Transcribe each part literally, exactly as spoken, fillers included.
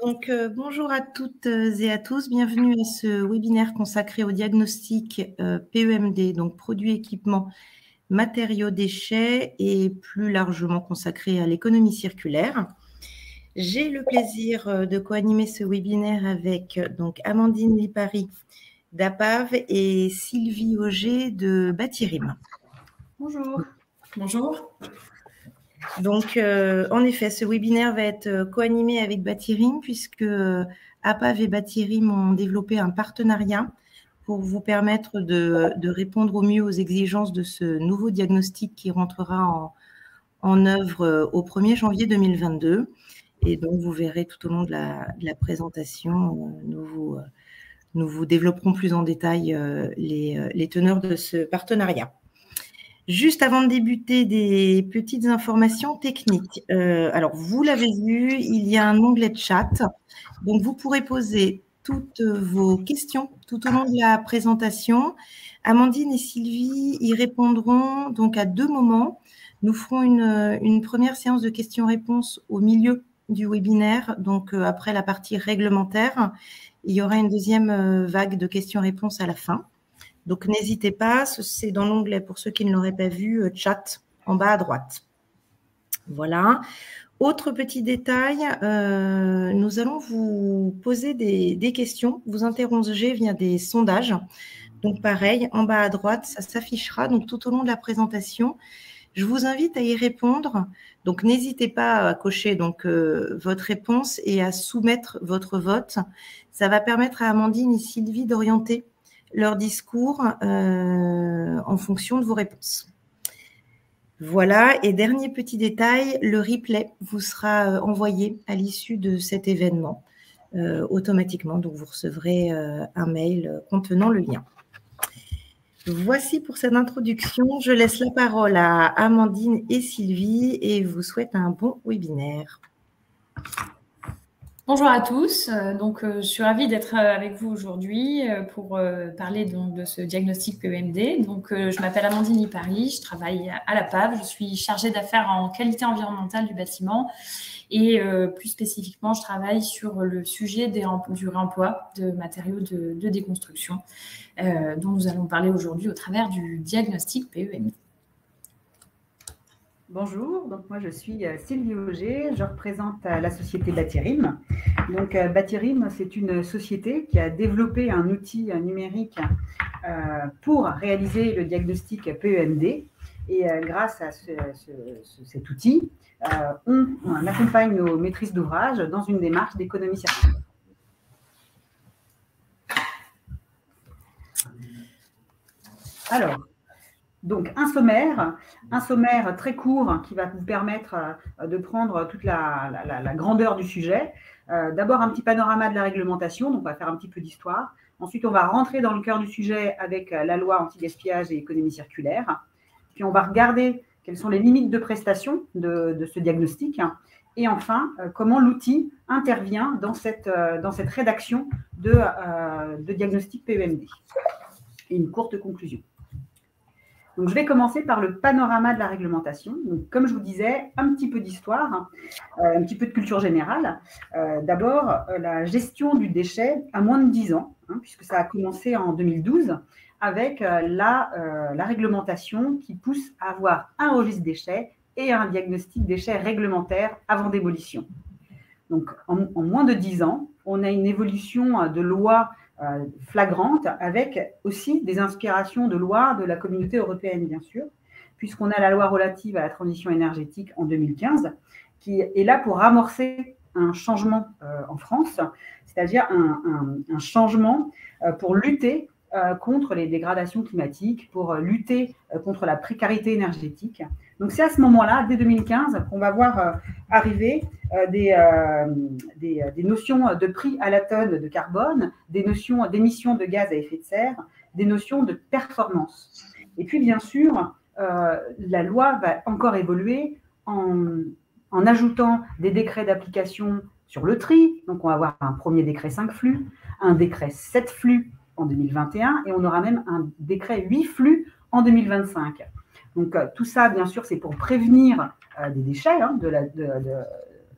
Donc, euh, bonjour à toutes et à tous. Bienvenue à ce webinaire consacré au diagnostic euh, P E M D, donc produits, équipements, matériaux, déchets, et plus largement consacré à l'économie circulaire. J'ai le plaisir euh, de co-animer ce webinaire avec euh, donc Amandine Lipari d'A P A V et Sylvie Auger de Batirim. Bonjour. Bonjour. Donc, euh, en effet, ce webinaire va être co-animé avec Batirim puisque euh, A P A V et Batirim ont développé un partenariat pour vous permettre de, de répondre au mieux aux exigences de ce nouveau diagnostic qui rentrera en, en œuvre au premier janvier deux mille vingt-deux. Et donc, vous verrez tout au long de la, de la présentation, euh, nous, vous, euh, nous vous développerons plus en détail euh, les, les teneurs de ce partenariat. Juste avant de débuter, des petites informations techniques. Euh, alors, vous l'avez vu, il y a un onglet de chat. Donc, vous pourrez poser toutes vos questions tout au long de la présentation. Amandine et Sylvie y répondront donc à deux moments. Nous ferons une, une première séance de questions-réponses au milieu du webinaire, donc euh, après la partie réglementaire. Il y aura une deuxième euh, vague de questions-réponses à la fin. Donc, n'hésitez pas, c'est dans l'onglet, pour ceux qui ne l'auraient pas vu, chat en bas à droite. Voilà. Autre petit détail, euh, nous allons vous poser des, des questions, vous interroger via des sondages. Donc, pareil, en bas à droite, ça s'affichera donc tout au long de la présentation. Je vous invite à y répondre. Donc, n'hésitez pas à cocher donc, euh, votre réponse et à soumettre votre vote. Ça va permettre à Amandine et Sylvie d'orienter leur discours euh, en fonction de vos réponses. Voilà, et dernier petit détail, le replay vous sera envoyé à l'issue de cet événement euh, automatiquement, donc vous recevrez euh, un mail contenant le lien. Voici pour cette introduction, je laisse la parole à Amandine et Sylvie et vous souhaite un bon webinaire. Bonjour à tous, donc euh, je suis ravie d'être avec vous aujourd'hui euh, pour euh, parler donc, de ce diagnostic P E M D. Donc, euh, je m'appelle Amandine Lipari, je travaille à la P A V, je suis chargée d'affaires en qualité environnementale du bâtiment et euh, plus spécifiquement, je travaille sur le sujet des, du réemploi de matériaux de, de déconstruction euh, dont nous allons parler aujourd'hui au travers du diagnostic P E M D. Bonjour, donc moi je suis Sylvie Auger, je représente la société Batirim. Donc Batirim, c'est une société qui a développé un outil numérique pour réaliser le diagnostic P E M D. Et grâce à ce, ce, ce, cet outil, on, on accompagne nos maîtrises d'ouvrage dans une démarche d'économie circulaire. Alors, donc, un sommaire, un sommaire très court qui va vous permettre de prendre toute la, la, la grandeur du sujet. Euh, D'abord, un petit panorama de la réglementation, donc on va faire un petit peu d'histoire. Ensuite, on va rentrer dans le cœur du sujet avec la loi anti-gaspillage et économie circulaire. Puis, on va regarder quelles sont les limites de prestation de, de ce diagnostic. Et enfin, euh, comment l'outil intervient dans cette, euh, dans cette rédaction de, euh, de diagnostic P E M D. Et une courte conclusion. Donc, je vais commencer par le panorama de la réglementation. Donc, comme je vous disais, un petit peu d'histoire, euh, un petit peu de culture générale. Euh, D'abord, euh, la gestion du déchet à moins de dix ans, hein, puisque ça a commencé en deux mille douze avec euh, la, euh, la réglementation qui pousse à avoir un registre déchets et un diagnostic déchets réglementaire avant démolition. Donc, en, en moins de dix ans, on a une évolution de loi Euh, flagrante, avec aussi des inspirations de lois de la communauté européenne, bien sûr, puisqu'on a la loi relative à la transition énergétique en deux mille quinze, qui est là pour amorcer un changement euh, en France, c'est-à-dire un, un, un changement euh, pour lutter euh, contre les dégradations climatiques, pour euh, lutter euh, contre la précarité énergétique. Donc, c'est à ce moment-là, dès deux mille quinze, qu'on va voir euh, arriver euh, des, euh, des, des notions de prix à la tonne de carbone, des notions d'émissions de gaz à effet de serre, des notions de performance. Et puis, bien sûr, euh, la loi va encore évoluer en, en ajoutant des décrets d'application sur le tri. Donc, on va avoir un premier décret cinq flux, un décret sept flux en deux mille vingt et un, et on aura même un décret huit flux en deux mille vingt-cinq. Donc, euh, tout ça, bien sûr, c'est pour prévenir euh, des déchets, hein, de la, de, de,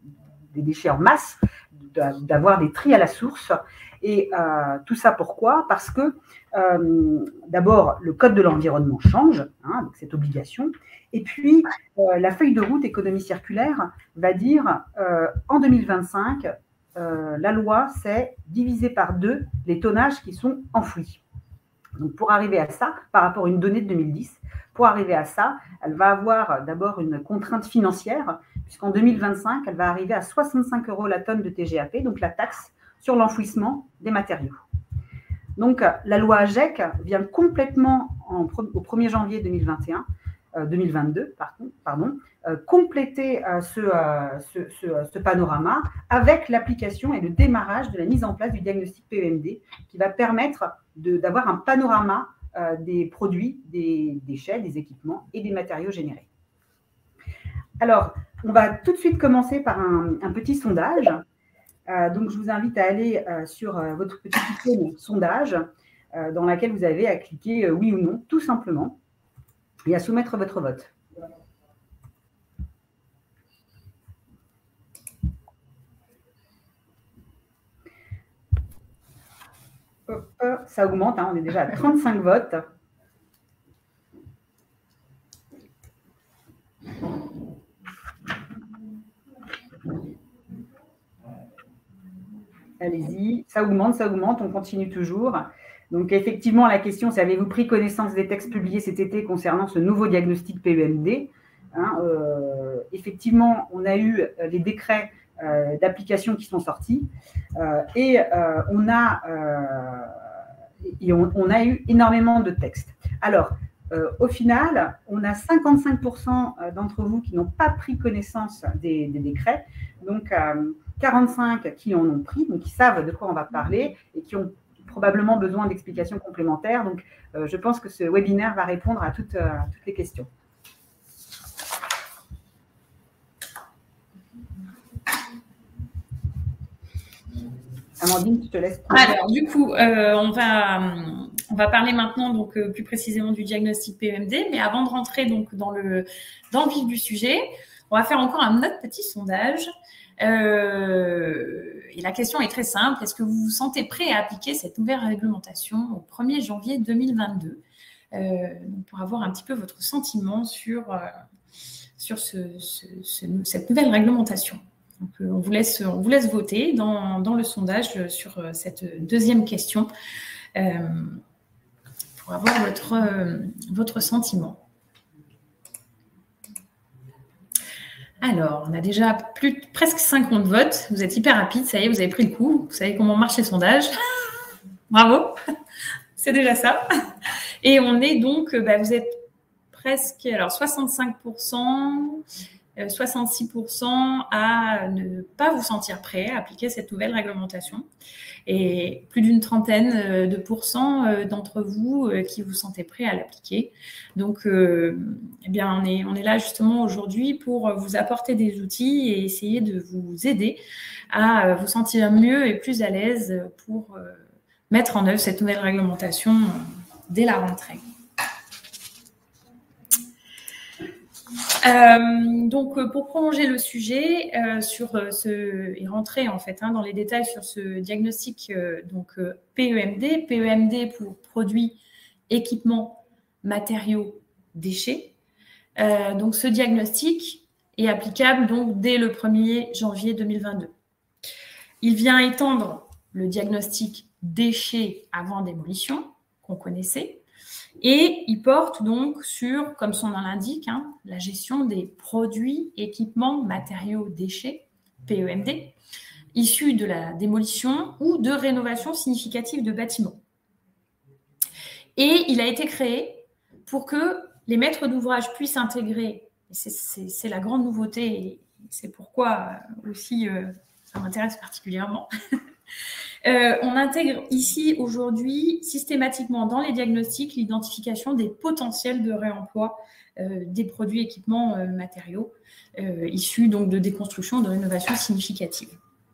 des déchets en masse, d'avoir des tris à la source. Et euh, tout ça pourquoi? Parce que euh, d'abord, le code de l'environnement change, hein, donc cette obligation. Et puis, euh, la feuille de route économie circulaire va dire euh, en deux mille vingt-cinq, euh, la loi, c'est diviser par deux les tonnages qui sont enfouis. Donc, pour arriver à ça, par rapport à une donnée de deux mille dix, pour arriver à ça, elle va avoir d'abord une contrainte financière, puisqu'en deux mille vingt-cinq, elle va arriver à soixante-cinq euros la tonne de T G A P, donc la taxe sur l'enfouissement des matériaux. Donc, la loi AGEC vient complètement, en, au premier janvier deux mille vingt et un, euh, deux mille vingt-deux, pardon, pardon euh, compléter euh, ce, euh, ce, ce, ce panorama avec l'application et le démarrage de la mise en place du diagnostic P E M D qui va permettre d'avoir un panorama euh, des produits, des déchets, des équipements et des matériaux générés. Alors, on va tout de suite commencer par un, un petit sondage. Euh, donc, je vous invite à aller euh, sur euh, votre petit icône sondage euh, dans laquelle vous avez à cliquer euh, oui ou non, tout simplement, et à soumettre votre vote. Hop, hop, ça augmente, hein, on est déjà à trente-cinq votes. Allez-y, ça augmente, ça augmente, on continue toujours. Donc, effectivement, la question, c'est avez-vous pris connaissance des textes publiés cet été concernant ce nouveau diagnostic P E M D, hein, euh, effectivement, on a eu les décrets euh, d'application qui sont sortis euh, et, euh, on a, euh, et on, on a eu énormément de textes. Alors, euh, au final, on a cinquante-cinq pour cent d'entre vous qui n'ont pas pris connaissance des, des décrets, donc euh, quarante-cinq qui en ont pris, donc qui savent de quoi on va parler et qui ont probablement besoin d'explications complémentaires. Donc, euh, je pense que ce webinaire va répondre à toutes, euh, à toutes les questions. Amandine, je te laisse. Alors, du coup, euh, on, va, on va parler maintenant donc, euh, plus précisément du diagnostic P E M D, mais avant de rentrer donc, dans, le, dans le vif du sujet, on va faire encore un autre petit sondage. Euh, et la question est très simple. Est-ce que vous vous sentez prêt à appliquer cette nouvelle réglementation au premier janvier deux mille vingt-deux euh, pour avoir un petit peu votre sentiment sur, euh, sur ce, ce, ce, cette nouvelle réglementation? Donc, euh, on, vous laisse, on vous laisse voter dans, dans le sondage sur euh, cette deuxième question euh, pour avoir votre, euh, votre sentiment. Alors, on a déjà plus, presque cinquante votes. Vous êtes hyper rapide, ça y est, vous avez pris le coup. Vous savez comment marche les sondages. Bravo, c'est déjà ça. Et on est donc, bah, vous êtes presque, alors soixante-cinq pour cent, soixante-six pour cent à ne pas vous sentir prêt à appliquer cette nouvelle réglementation. Et plus d'une trentaine de pourcents d'entre vous qui vous sentez prêt à l'appliquer. Donc, euh, eh bien, on est, on est là justement aujourd'hui pour vous apporter des outils et essayer de vous aider à vous sentir mieux et plus à l'aise pour euh, mettre en œuvre cette nouvelle réglementation dès la rentrée. Euh, donc, pour prolonger le sujet euh, sur ce et rentrer en fait hein, dans les détails sur ce diagnostic euh, donc euh, P E M D, P E M D pour produits, équipements, matériaux, déchets. Euh, donc, ce diagnostic est applicable donc dès le premier janvier deux mille vingt-deux. Il vient étendre le diagnostic déchets avant démolition qu'on connaissait. Et il porte donc sur, comme son nom l'indique, hein, la gestion des produits, équipements, matériaux, déchets, P E M D, issus de la démolition ou de rénovation significative de bâtiments. Et il a été créé pour que les maîtres d'ouvrage puissent intégrer, et c'est la grande nouveauté, et c'est pourquoi aussi euh, ça m'intéresse particulièrement, Euh, on intègre ici aujourd'hui systématiquement dans les diagnostics l'identification des potentiels de réemploi euh, des produits, équipements, euh, matériaux euh, issus donc de déconstruction, de rénovation significative.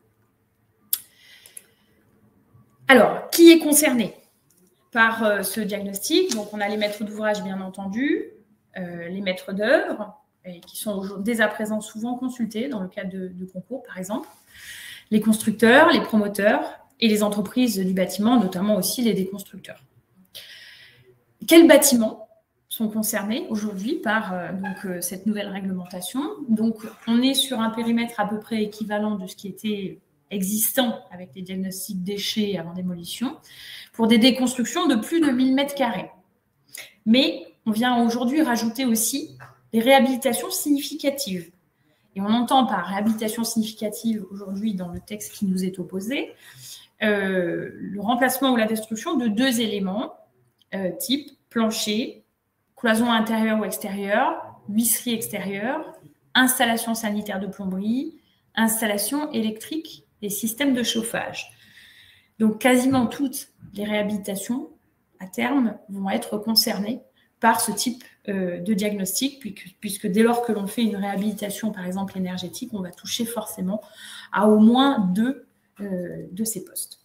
Alors, qui est concerné par euh, ce diagnostic? Donc, on a les maîtres d'ouvrage, bien entendu, euh, les maîtres d'œuvre, et qui sont dès à présent souvent consultés dans le cadre de, de concours, par exemple, les constructeurs, les promoteurs et les entreprises du bâtiment, notamment aussi les déconstructeurs. Quels bâtiments sont concernés aujourd'hui par euh, donc, euh, cette nouvelle réglementation? Donc, on est sur un périmètre à peu près équivalent de ce qui était existant avec les diagnostics déchets avant démolition, pour des déconstructions de plus de mille mètres carrés. Mais on vient aujourd'hui rajouter aussi des réhabilitations significatives. Et on entend par réhabilitation significative aujourd'hui dans le texte qui nous est opposé, euh, le remplacement ou la destruction de deux éléments, euh, type plancher, cloison intérieure ou extérieure, huisserie extérieure, installation sanitaire de plomberie, installation électrique et système de chauffage. Donc, quasiment toutes les réhabilitations, à terme, vont être concernées par ce type euh, de diagnostic, puisque, puisque dès lors que l'on fait une réhabilitation, par exemple énergétique, on va toucher forcément à au moins deux euh, de ces postes.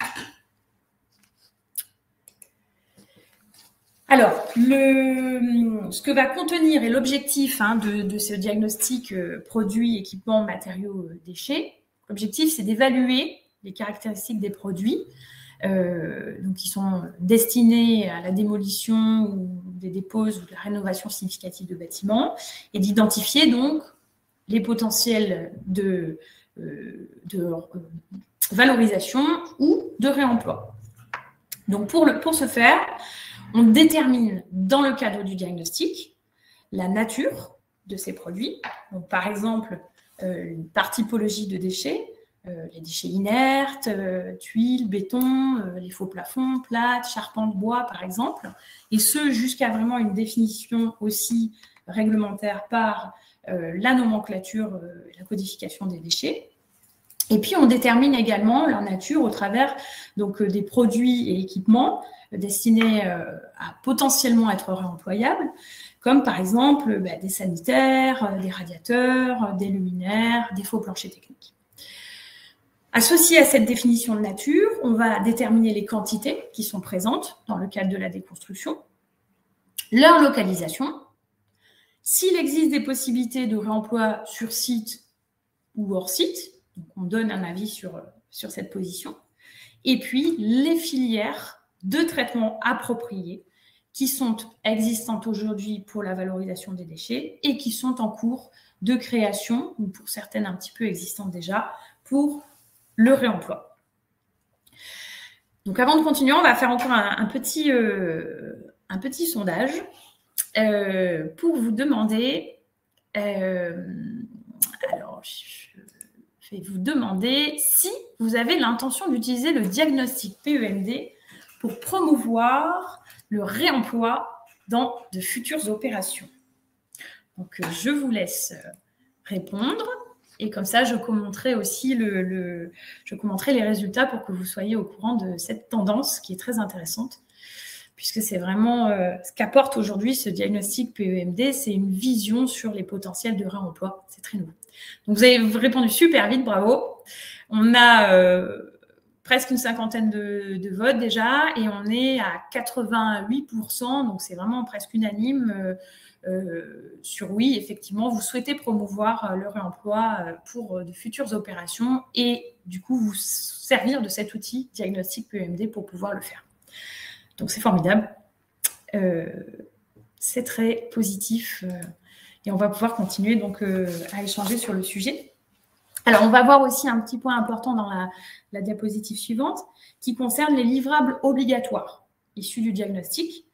Alors, le, ce que va contenir et l'objectif hein, de, de ce diagnostic euh, produits, équipements, matériaux, euh, déchets, l'objectif, c'est d'évaluer les caractéristiques des produits euh, donc qui sont destinés à la démolition ou des déposes ou de la rénovation significative de bâtiments et d'identifier donc les potentiels de, euh, de euh, valorisation ou de réemploi. Donc, pour, le, pour ce faire, on détermine dans le cadre du diagnostic la nature de ces produits. Donc, par exemple, euh, par typologie de déchets, euh, les déchets inertes, euh, tuiles, béton, euh, les faux plafonds, plates, charpentes, bois, par exemple. Et ce, jusqu'à vraiment une définition aussi réglementaire par euh, la nomenclature, euh, la codification des déchets. Et puis, on détermine également leur nature au travers donc, des produits et équipements destinés euh, à potentiellement être réemployables, comme par exemple bah, des sanitaires, des radiateurs, des luminaires, des faux planchers techniques. Associé à cette définition de nature, on va déterminer les quantités qui sont présentes dans le cadre de la déconstruction, leur localisation, s'il existe des possibilités de réemploi sur site ou hors site. Donc, on donne un avis sur, sur cette position. Et puis, les filières de traitement appropriées qui sont existantes aujourd'hui pour la valorisation des déchets et qui sont en cours de création, ou pour certaines un petit peu existantes déjà, pour le réemploi. Donc, avant de continuer, on va faire encore un, un, petit, euh, un petit sondage euh, pour vous demander... Euh, alors, je... Je vais vous demander si vous avez l'intention d'utiliser le diagnostic P E M D pour promouvoir le réemploi dans de futures opérations. Donc, je vous laisse répondre et comme ça, je commenterai aussi le, le, je commenterai les résultats pour que vous soyez au courant de cette tendance qui est très intéressante puisque c'est vraiment euh, ce qu'apporte aujourd'hui ce diagnostic P E M D, c'est une vision sur les potentiels de réemploi. C'est très nouveau. Donc, vous avez répondu super vite, bravo. On a euh, presque une cinquantaine de, de votes déjà et on est à quatre-vingt-huit pour cent, donc c'est vraiment presque unanime euh, euh, sur oui, effectivement, vous souhaitez promouvoir euh, le réemploi euh, pour euh, de futures opérations et du coup, vous servir de cet outil diagnostic P E M D pour pouvoir le faire. Donc, c'est formidable. Euh, c'est très positif. Euh, Et on va pouvoir continuer donc euh, à échanger sur le sujet. Alors, on va voir aussi un petit point important dans la, la diapositive suivante qui concerne les livrables obligatoires issus du diagnostic.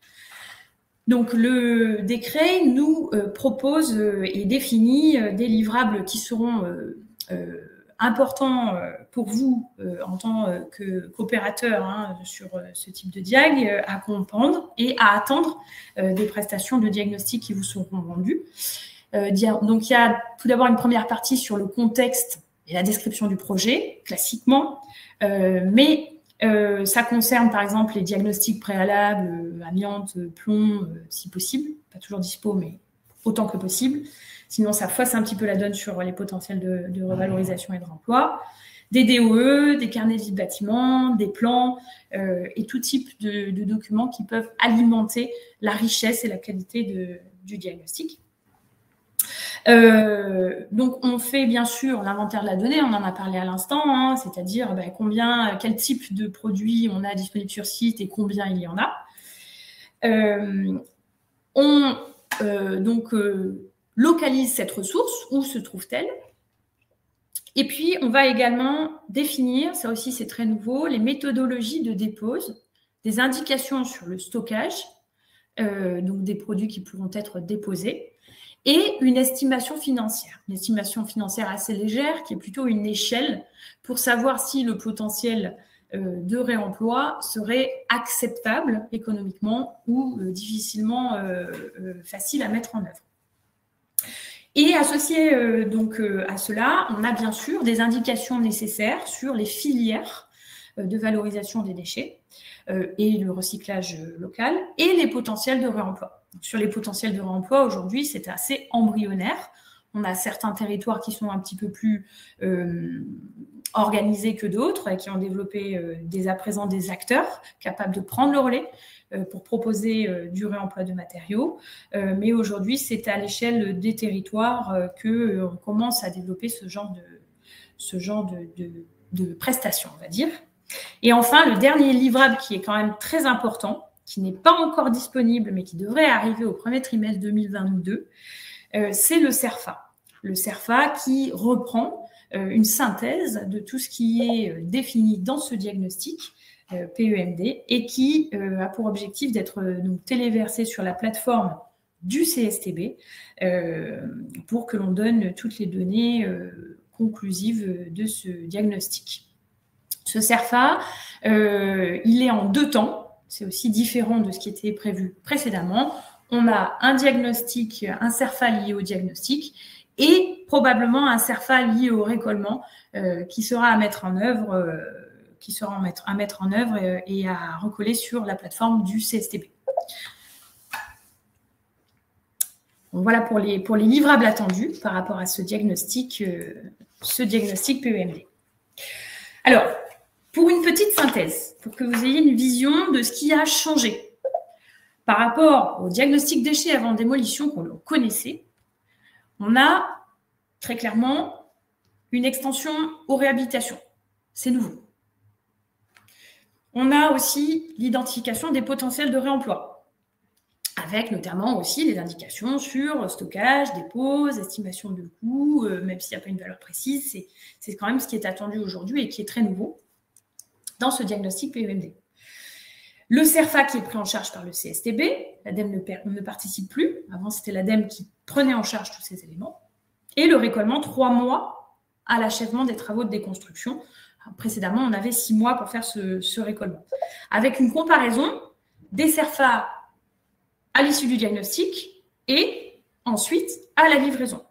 Donc, le décret nous euh, propose euh, et définit euh, des livrables qui seront euh, euh, importants euh, pour vous euh, en tant euh, que qu'opérateur hein, sur euh, ce type de diag euh, à comprendre et à attendre euh, des prestations de diagnostic qui vous seront rendues. Euh, donc, il y a tout d'abord une première partie sur le contexte et la description du projet, classiquement, euh, mais euh, ça concerne par exemple les diagnostics préalables, euh, amiante, plomb, euh, si possible, pas toujours dispo, mais autant que possible. Sinon, ça fausse un petit peu la donne sur les potentiels de, de revalorisation et de remploi. Des D O E, des carnets de vie de bâtiment, des plans euh, et tout type de, de documents qui peuvent alimenter la richesse et la qualité de, du diagnostic. Euh, donc, on fait bien sûr l'inventaire de la donnée, on en a parlé à l'instant, hein, c'est-à-dire ben, combien, quel type de produits on a disponible sur site et combien il y en a. Euh, on euh, donc euh, localise cette ressource, où se trouve-t-elle? Et puis, on va également définir, ça aussi c'est très nouveau, les méthodologies de dépose, des indications sur le stockage, euh, donc des produits qui pourront être déposés, et une estimation financière. Une estimation financière assez légère, qui est plutôt une échelle pour savoir si le potentiel euh, de réemploi serait acceptable économiquement ou euh, difficilement euh, euh, facile à mettre en œuvre. Et associé euh, donc euh, à cela, on a bien sûr des indications nécessaires sur les filières euh, de valorisation des déchets euh, et le recyclage local et les potentiels de réemploi. Donc, sur les potentiels de réemploi, aujourd'hui, c'est assez embryonnaire. On a certains territoires qui sont un petit peu plus euh, organisés que d'autres et qui ont développé euh, dès à présent des acteurs capables de prendre le relais euh, pour proposer euh, du réemploi de matériaux. Euh, mais aujourd'hui, c'est à l'échelle des territoires euh, qu'on euh, commence à développer ce genre de, ce genre de, de, de prestations, on va dire. Et enfin, le dernier livrable qui est quand même très important, qui n'est pas encore disponible, mais qui devrait arriver au premier trimestre deux mille vingt-deux, euh, c'est le CERFA. Le CERFA qui reprend euh, une synthèse de tout ce qui est euh, défini dans ce diagnostic euh, P E M D et qui euh, a pour objectif d'être euh, donc téléversé sur la plateforme du C S T B euh, pour que l'on donne toutes les données euh, conclusives de ce diagnostic. Ce CERFA, euh, il est en deux temps. C'est aussi différent de ce qui était prévu précédemment. On a un diagnostic, un CERFA lié au diagnostic et probablement un CERFA lié au récollement euh, qui sera à mettre en œuvre, euh, qui sera à mettre, à mettre en œuvre et, et à recoller sur la plateforme du C S T B. Donc voilà pour les, pour les livrables attendus par rapport à ce diagnostic, euh, ce diagnostic P E M D. Alors, pour une petite synthèse, pour que vous ayez une vision de ce qui a changé par rapport au diagnostic déchets avant démolition qu'on connaissait, on a très clairement une extension aux réhabilitations. C'est nouveau. On a aussi l'identification des potentiels de réemploi, avec notamment aussi les indications sur stockage, dépose, estimation de coût, euh, même s'il n'y a pas une valeur précise, c'est quand même ce qui est attendu aujourd'hui et qui est très nouveau dans ce diagnostic P E M D. Le CERFA qui est pris en charge par le C S T B, l'ADEME ne, ne participe plus, avant c'était l'ADEME qui prenait en charge tous ces éléments, et le récollement trois mois à l'achèvement des travaux de déconstruction. Alors, précédemment, on avait six mois pour faire ce, ce récollement. Avec une comparaison des CERFA à l'issue du diagnostic et ensuite à la livraison.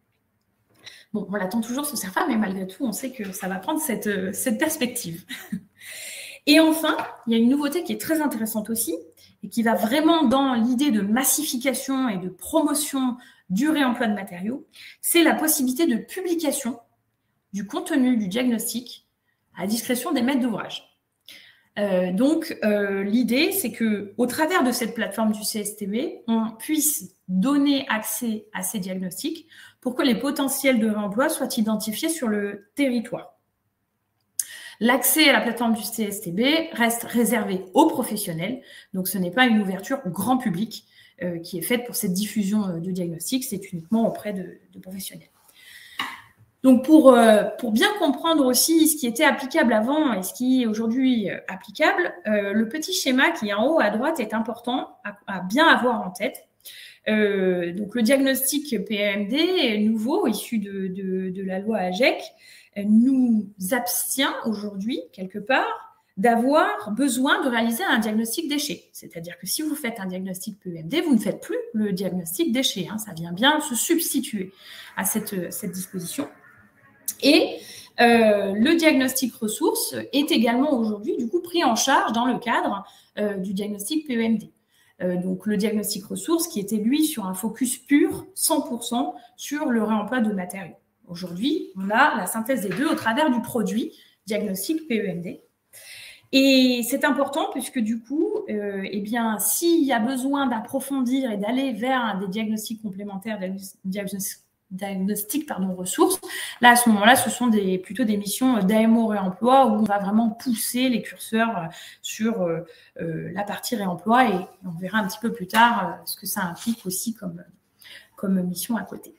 Bon, on l'attend toujours ce CERFA, mais malgré tout, on sait que ça va prendre cette, cette perspective. Et enfin, il y a une nouveauté qui est très intéressante aussi et qui va vraiment dans l'idée de massification et de promotion du réemploi de matériaux, c'est la possibilité de publication du contenu du diagnostic à discrétion des maîtres d'ouvrage. Euh, donc, euh, l'idée, c'est qu'au travers de cette plateforme du C S T B, on puisse donner accès à ces diagnostics pour que les potentiels de réemploi soient identifiés sur le territoire. L'accès à la plateforme du C S T B reste réservé aux professionnels, donc ce n'est pas une ouverture au grand public euh, qui est faite pour cette diffusion de diagnostic, c'est uniquement auprès de, de professionnels. Donc pour, euh, pour bien comprendre aussi ce qui était applicable avant et ce qui est aujourd'hui euh, applicable, euh, le petit schéma qui est en haut à droite est important à, à bien avoir en tête. Euh, donc le diagnostic P E M D nouveau, issu de, de, de la loi AGEC, nous abstient aujourd'hui, quelque part, d'avoir besoin de réaliser un diagnostic déchet. C'est-à-dire que si vous faites un diagnostic P E M D, vous ne faites plus le diagnostic déchet. Hein, ça vient bien se substituer à cette, cette disposition. Et euh, le diagnostic ressources est également aujourd'hui, du coup, pris en charge dans le cadre euh, du diagnostic P E M D. Euh, donc, le diagnostic ressources qui était, lui, sur un focus pur, cent pour cent sur le réemploi de matériaux. Aujourd'hui, on a la synthèse des deux au travers du produit diagnostic P E M D. Et c'est important puisque du coup, euh, eh bien, s'il y a besoin d'approfondir et d'aller vers des diagnostics complémentaires, des diagnostic pardon, ressources. Là, à ce moment-là, ce sont des, plutôt des missions d'A M O réemploi où on va vraiment pousser les curseurs sur euh, euh, la partie réemploi et on verra un petit peu plus tard euh, ce que ça implique aussi comme, comme mission à côté.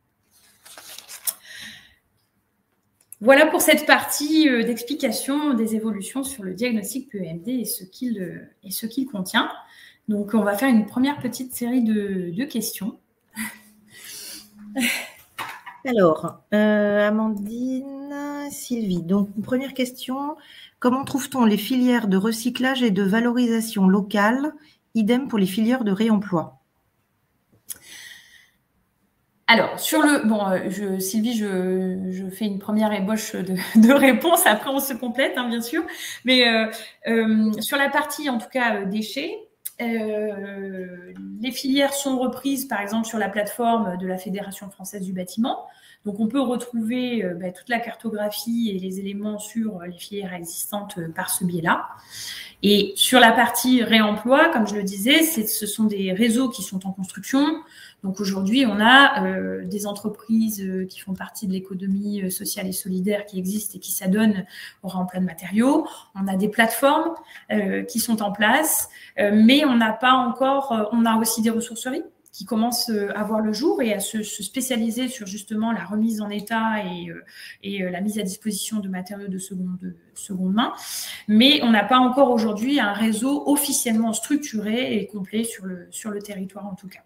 Voilà pour cette partie euh, d'explication des évolutions sur le diagnostic P E M D et ce qu'il euh, et ce qu'il contient. Donc, on va faire une première petite série de, de questions. Alors, euh, Amandine, Sylvie, donc une première question. Comment trouve-t-on les filières de recyclage et de valorisation locale? Idem pour les filières de réemploi. Alors, sur le... Bon, je, Sylvie, je, je fais une première ébauche de, de réponse. Après, on se complète, hein, bien sûr. Mais euh, euh, sur la partie, en tout cas, déchets, Euh, les filières sont reprises, par exemple, sur la plateforme de la Fédération française du bâtiment. Donc, on peut retrouver euh, bah, toute la cartographie et les éléments sur les filières existantes euh, par ce biais-là. Et sur la partie réemploi, comme je le disais, ce sont des réseaux qui sont en construction. Donc, aujourd'hui, on a euh, des entreprises euh, qui font partie de l'économie euh, sociale et solidaire qui existent et qui s'adonnent au réemploi de matériaux. On a des plateformes euh, qui sont en place, euh, mais on n'a pas encore, euh, on a aussi des ressourceries qui commencent euh, à voir le jour et à se, se spécialiser sur justement la remise en état et, euh, et euh, la mise à disposition de matériaux de seconde, de seconde main. Mais on n'a pas encore aujourd'hui un réseau officiellement structuré et complet sur le, sur le territoire en tout cas.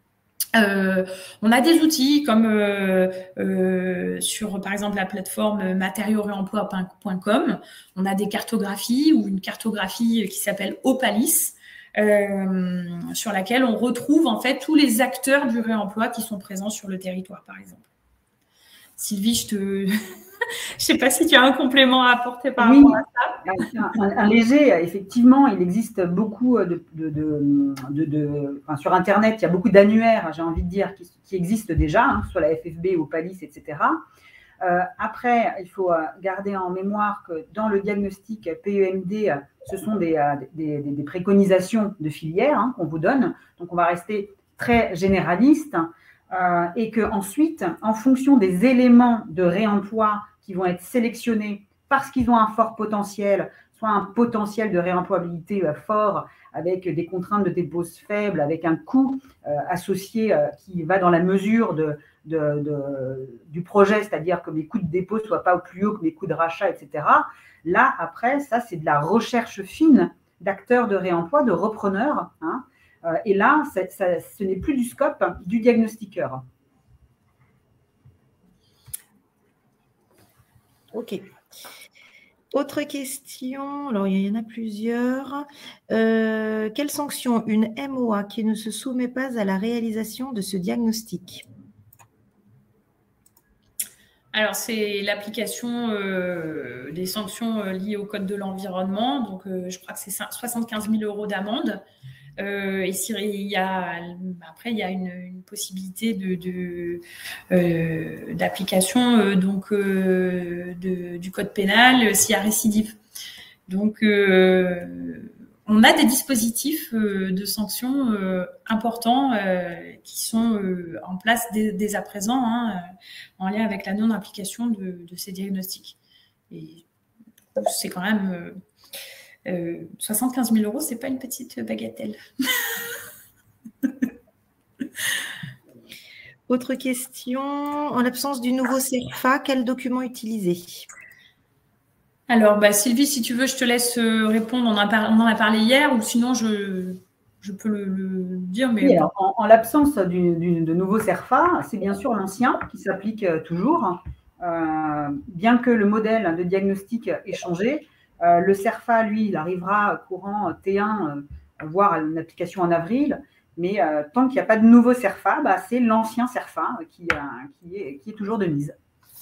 Euh, on a des outils comme euh, euh, sur par exemple la plateforme matériaux réemploi point com. On a des cartographies ou une cartographie qui s'appelle Opalis euh, sur laquelle on retrouve en fait tous les acteurs du réemploi qui sont présents sur le territoire par exemple. Sylvie, je te... je sais pas si tu as un complément à apporter par oui, rapport à ça. Un, un, un léger, effectivement, il existe beaucoup de, de, de, de, de enfin, sur Internet, il y a beaucoup d'annuaires, j'ai envie de dire, qui, qui existent déjà, hein, soit la F F B ou Opalis, et cetera. Euh, après, il faut garder en mémoire que dans le diagnostic P E M D, ce sont des, des, des, des préconisations de filière hein, qu'on vous donne. Donc, on va rester très généraliste euh, et qu'ensuite, en fonction des éléments de réemploi qui vont être sélectionnés parce qu'ils ont un fort potentiel, soit un potentiel de réemployabilité fort avec des contraintes de dépose faibles, avec un coût euh, associé euh, qui va dans la mesure de, de, de, du projet, c'est-à-dire que les coûts de dépôt ne soient pas au plus haut que les coûts de rachat, et cetera. Là, après, ça, c'est de la recherche fine d'acteurs de réemploi, de repreneurs. Hein. Euh, et là, ça, ça, ce n'est plus du scope du diagnostiqueur. Ok. Autre question, alors il y en a plusieurs. Euh, quelles sanctions une M O A qui ne se soumet pas à la réalisation de ce diagnostic? Alors, c'est l'application euh, des sanctions euh, liées au Code de l'environnement. Donc, euh, je crois que c'est soixante-quinze mille euros d'amende. Euh, et si, il y a, après, il y a une, une possibilité de, de, euh, d'application euh, donc, euh, de, du code pénal s'il y a récidive. Donc, euh, on a des dispositifs euh, de sanctions euh, importants euh, qui sont euh, en place dès, dès à présent hein, en lien avec la non-application de, de ces diagnostics. Et c'est quand même... Euh, Euh, soixante-quinze mille euros, c'est pas une petite bagatelle. Autre question. En l'absence du nouveau CERFA, quel document utiliser? Alors, bah, Sylvie, si tu veux, je te laisse répondre. On en a, par... on en a parlé hier, ou sinon je, je peux le, le dire. Mais oui, alors, en, en l'absence du, du, de nouveau CERFA, c'est bien sûr l'ancien qui s'applique toujours. Euh, bien que le modèle de diagnostic ait changé, Euh, le CERFA, lui, il arrivera courant T un, euh, voire une application en avril. Mais euh, tant qu'il n'y a pas de nouveau CERFA, bah, c'est l'ancien CERFA qui, euh, qui, est, qui est toujours de mise.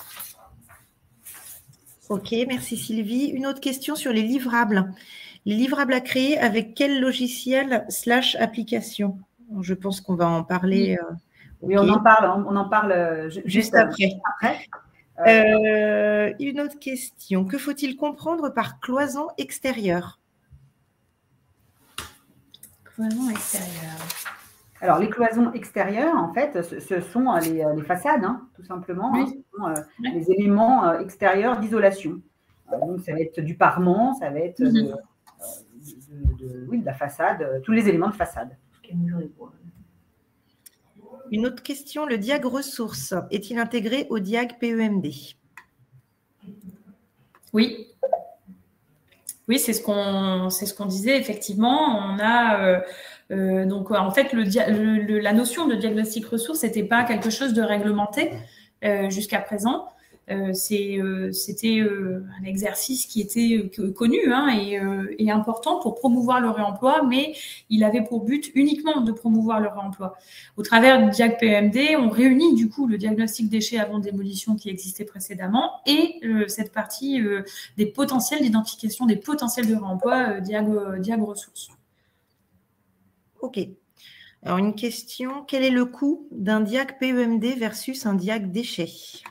Ok, merci Sylvie. Une autre question sur les livrables. Les livrables à créer avec quel logiciel slash application? Je pense qu'on va en parler. Euh, oui, okay. on en parle, on en parle juste, juste après. après. Euh, une autre question. Que faut-il comprendre par cloison extérieure? Cloison extérieure. Alors, les cloisons extérieures, en fait, ce, ce sont les, les façades, hein, tout simplement. Oui. Hein, ce sont euh, oui. les éléments euh, extérieurs d'isolation. Euh, donc, ça va être du parement, ça va être mm-hmm. de, de, de, oui, de la façade, tous les éléments de façade. Une autre question, le diag ressources est-il intégré au diag P E M D? Oui. Oui, c'est ce qu'on c'est ce qu'on disait, effectivement. On a euh, euh, donc en fait le, le, le, la notion de diagnostic ressources n'était pas quelque chose de réglementé euh, jusqu'à présent. Euh, c'est, euh, c'était euh, un exercice qui était euh, connu hein, et, euh, et important pour promouvoir le réemploi, mais il avait pour but uniquement de promouvoir le réemploi. Au travers du diag P E M D, on réunit du coup le diagnostic déchets avant démolition qui existait précédemment et euh, cette partie euh, des potentiels d'identification des potentiels de réemploi euh, diag, euh, diag ressources. Ok. Alors une question, quel est le coût d'un diag P E M D versus un diag déchets?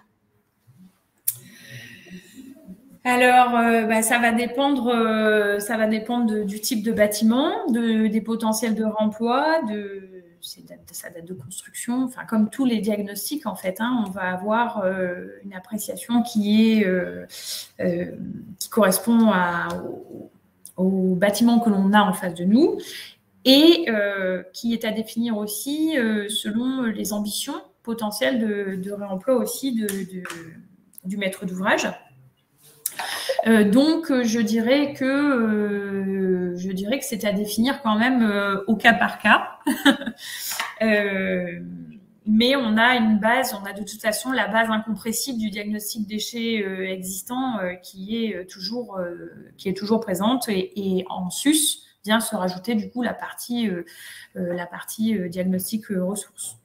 Alors, euh, bah, ça va dépendre, euh, ça va dépendre de, du type de bâtiment, de, des potentiels de réemploi, de, de sa date de construction. Enfin, comme tous les diagnostics, en fait, hein, on va avoir euh, une appréciation qui est euh, euh, qui correspond à, au, au bâtiment que l'on a en face de nous et euh, qui est à définir aussi euh, selon les ambitions potentielles de, de réemploi aussi de, de, du maître d'ouvrage. Euh, donc, je dirais que euh, je dirais que c'est à définir quand même euh, au cas par cas. euh, mais on a une base, on a de toute façon la base incompressible du diagnostic déchets euh, existant euh, qui est toujours euh, qui est toujours présente et, et en sus vient se rajouter du coup la partie euh, euh, la partie euh, diagnostic euh, ressources.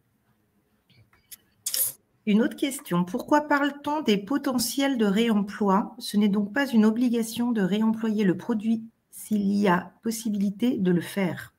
Une autre question, pourquoi parle-t-on des potentiels de réemploi? Ce n'est donc pas une obligation de réemployer le produit s'il y a possibilité de le faire.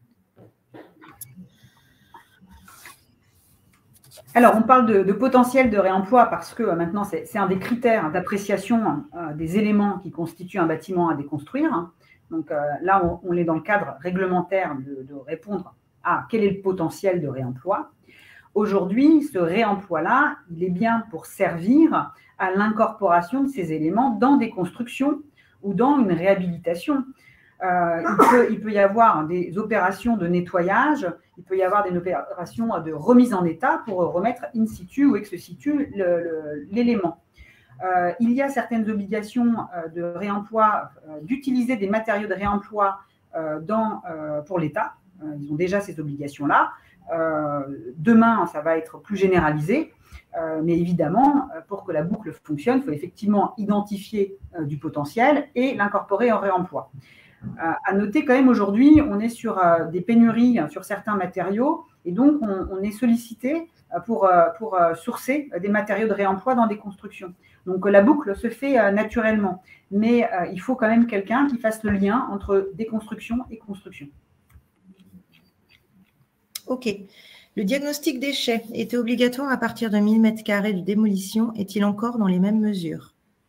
Alors, on parle de, de potentiel de réemploi parce que euh, maintenant, c'est un des critères d'appréciation euh, des éléments qui constituent un bâtiment à déconstruire. Donc euh, là, on, on est dans le cadre réglementaire de, de répondre à quel est le potentiel de réemploi. Aujourd'hui, ce réemploi-là, il est bien pour servir à l'incorporation de ces éléments dans des constructions ou dans une réhabilitation. Euh, il, peut, il peut y avoir des opérations de nettoyage, il peut y avoir des opérations de remise en état pour remettre in situ ou ex situ l'élément. Euh, il y a certaines obligations euh, de réemploi, euh, d'utiliser des matériaux de réemploi euh, dans, euh, pour l'État. Euh, ils ont déjà ces obligations-là. Euh, demain, ça va être plus généralisé, euh, mais évidemment, pour que la boucle fonctionne, il faut effectivement identifier euh, du potentiel et l'incorporer en réemploi. Euh, à noter quand même aujourd'hui, on est sur euh, des pénuries sur certains matériaux et donc on, on est sollicité pour, euh, pour euh, sourcer des matériaux de réemploi dans des constructions. Donc la boucle se fait euh, naturellement, mais euh, il faut quand même quelqu'un qui fasse le lien entre déconstruction et construction. Ok. Le diagnostic déchets était obligatoire à partir de mille mètres carrés de démolition. Est-il encore dans les mêmes mesures?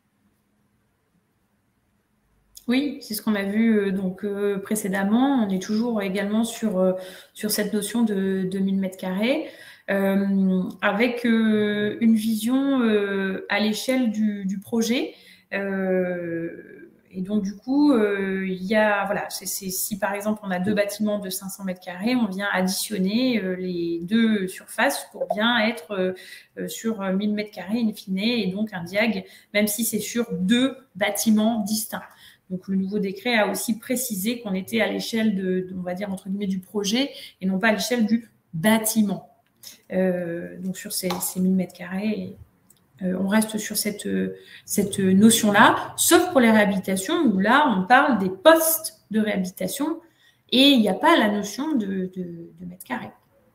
Oui, c'est ce qu'on a vu euh, donc euh, précédemment. On est toujours également sur euh, sur cette notion de, de mille mètres carrés, euh, avec euh, une vision euh, à l'échelle du, du projet. Euh, Et donc, du coup, euh, il y a, voilà, c'est, c'est, si par exemple on a deux bâtiments de cinq cents mètres carrés, on vient additionner euh, les deux surfaces pour bien être euh, sur mille mètres carrés in fine, et donc un diag, même si c'est sur deux bâtiments distincts. Donc, le nouveau décret a aussi précisé qu'on était à l'échelle de, de, on va dire, entre guillemets, du projet et non pas à l'échelle du bâtiment. Euh, donc, sur ces, ces mille mètres carrés. Euh, on reste sur cette, cette notion-là, sauf pour les réhabilitations où là, on parle des postes de réhabilitation et il n'y a pas la notion de, de, de mètre carré.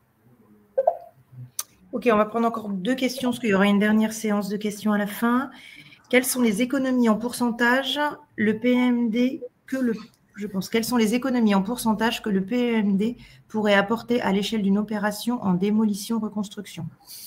Ok, on va prendre encore deux questions parce qu'il y aura une dernière séance de questions à la fin. Quelles sont les économies en pourcentage le P E M D que le, je pense, quelles sont les économies en pourcentage que le P E M D pourrait apporter à l'échelle d'une opération en démolition-reconstruction?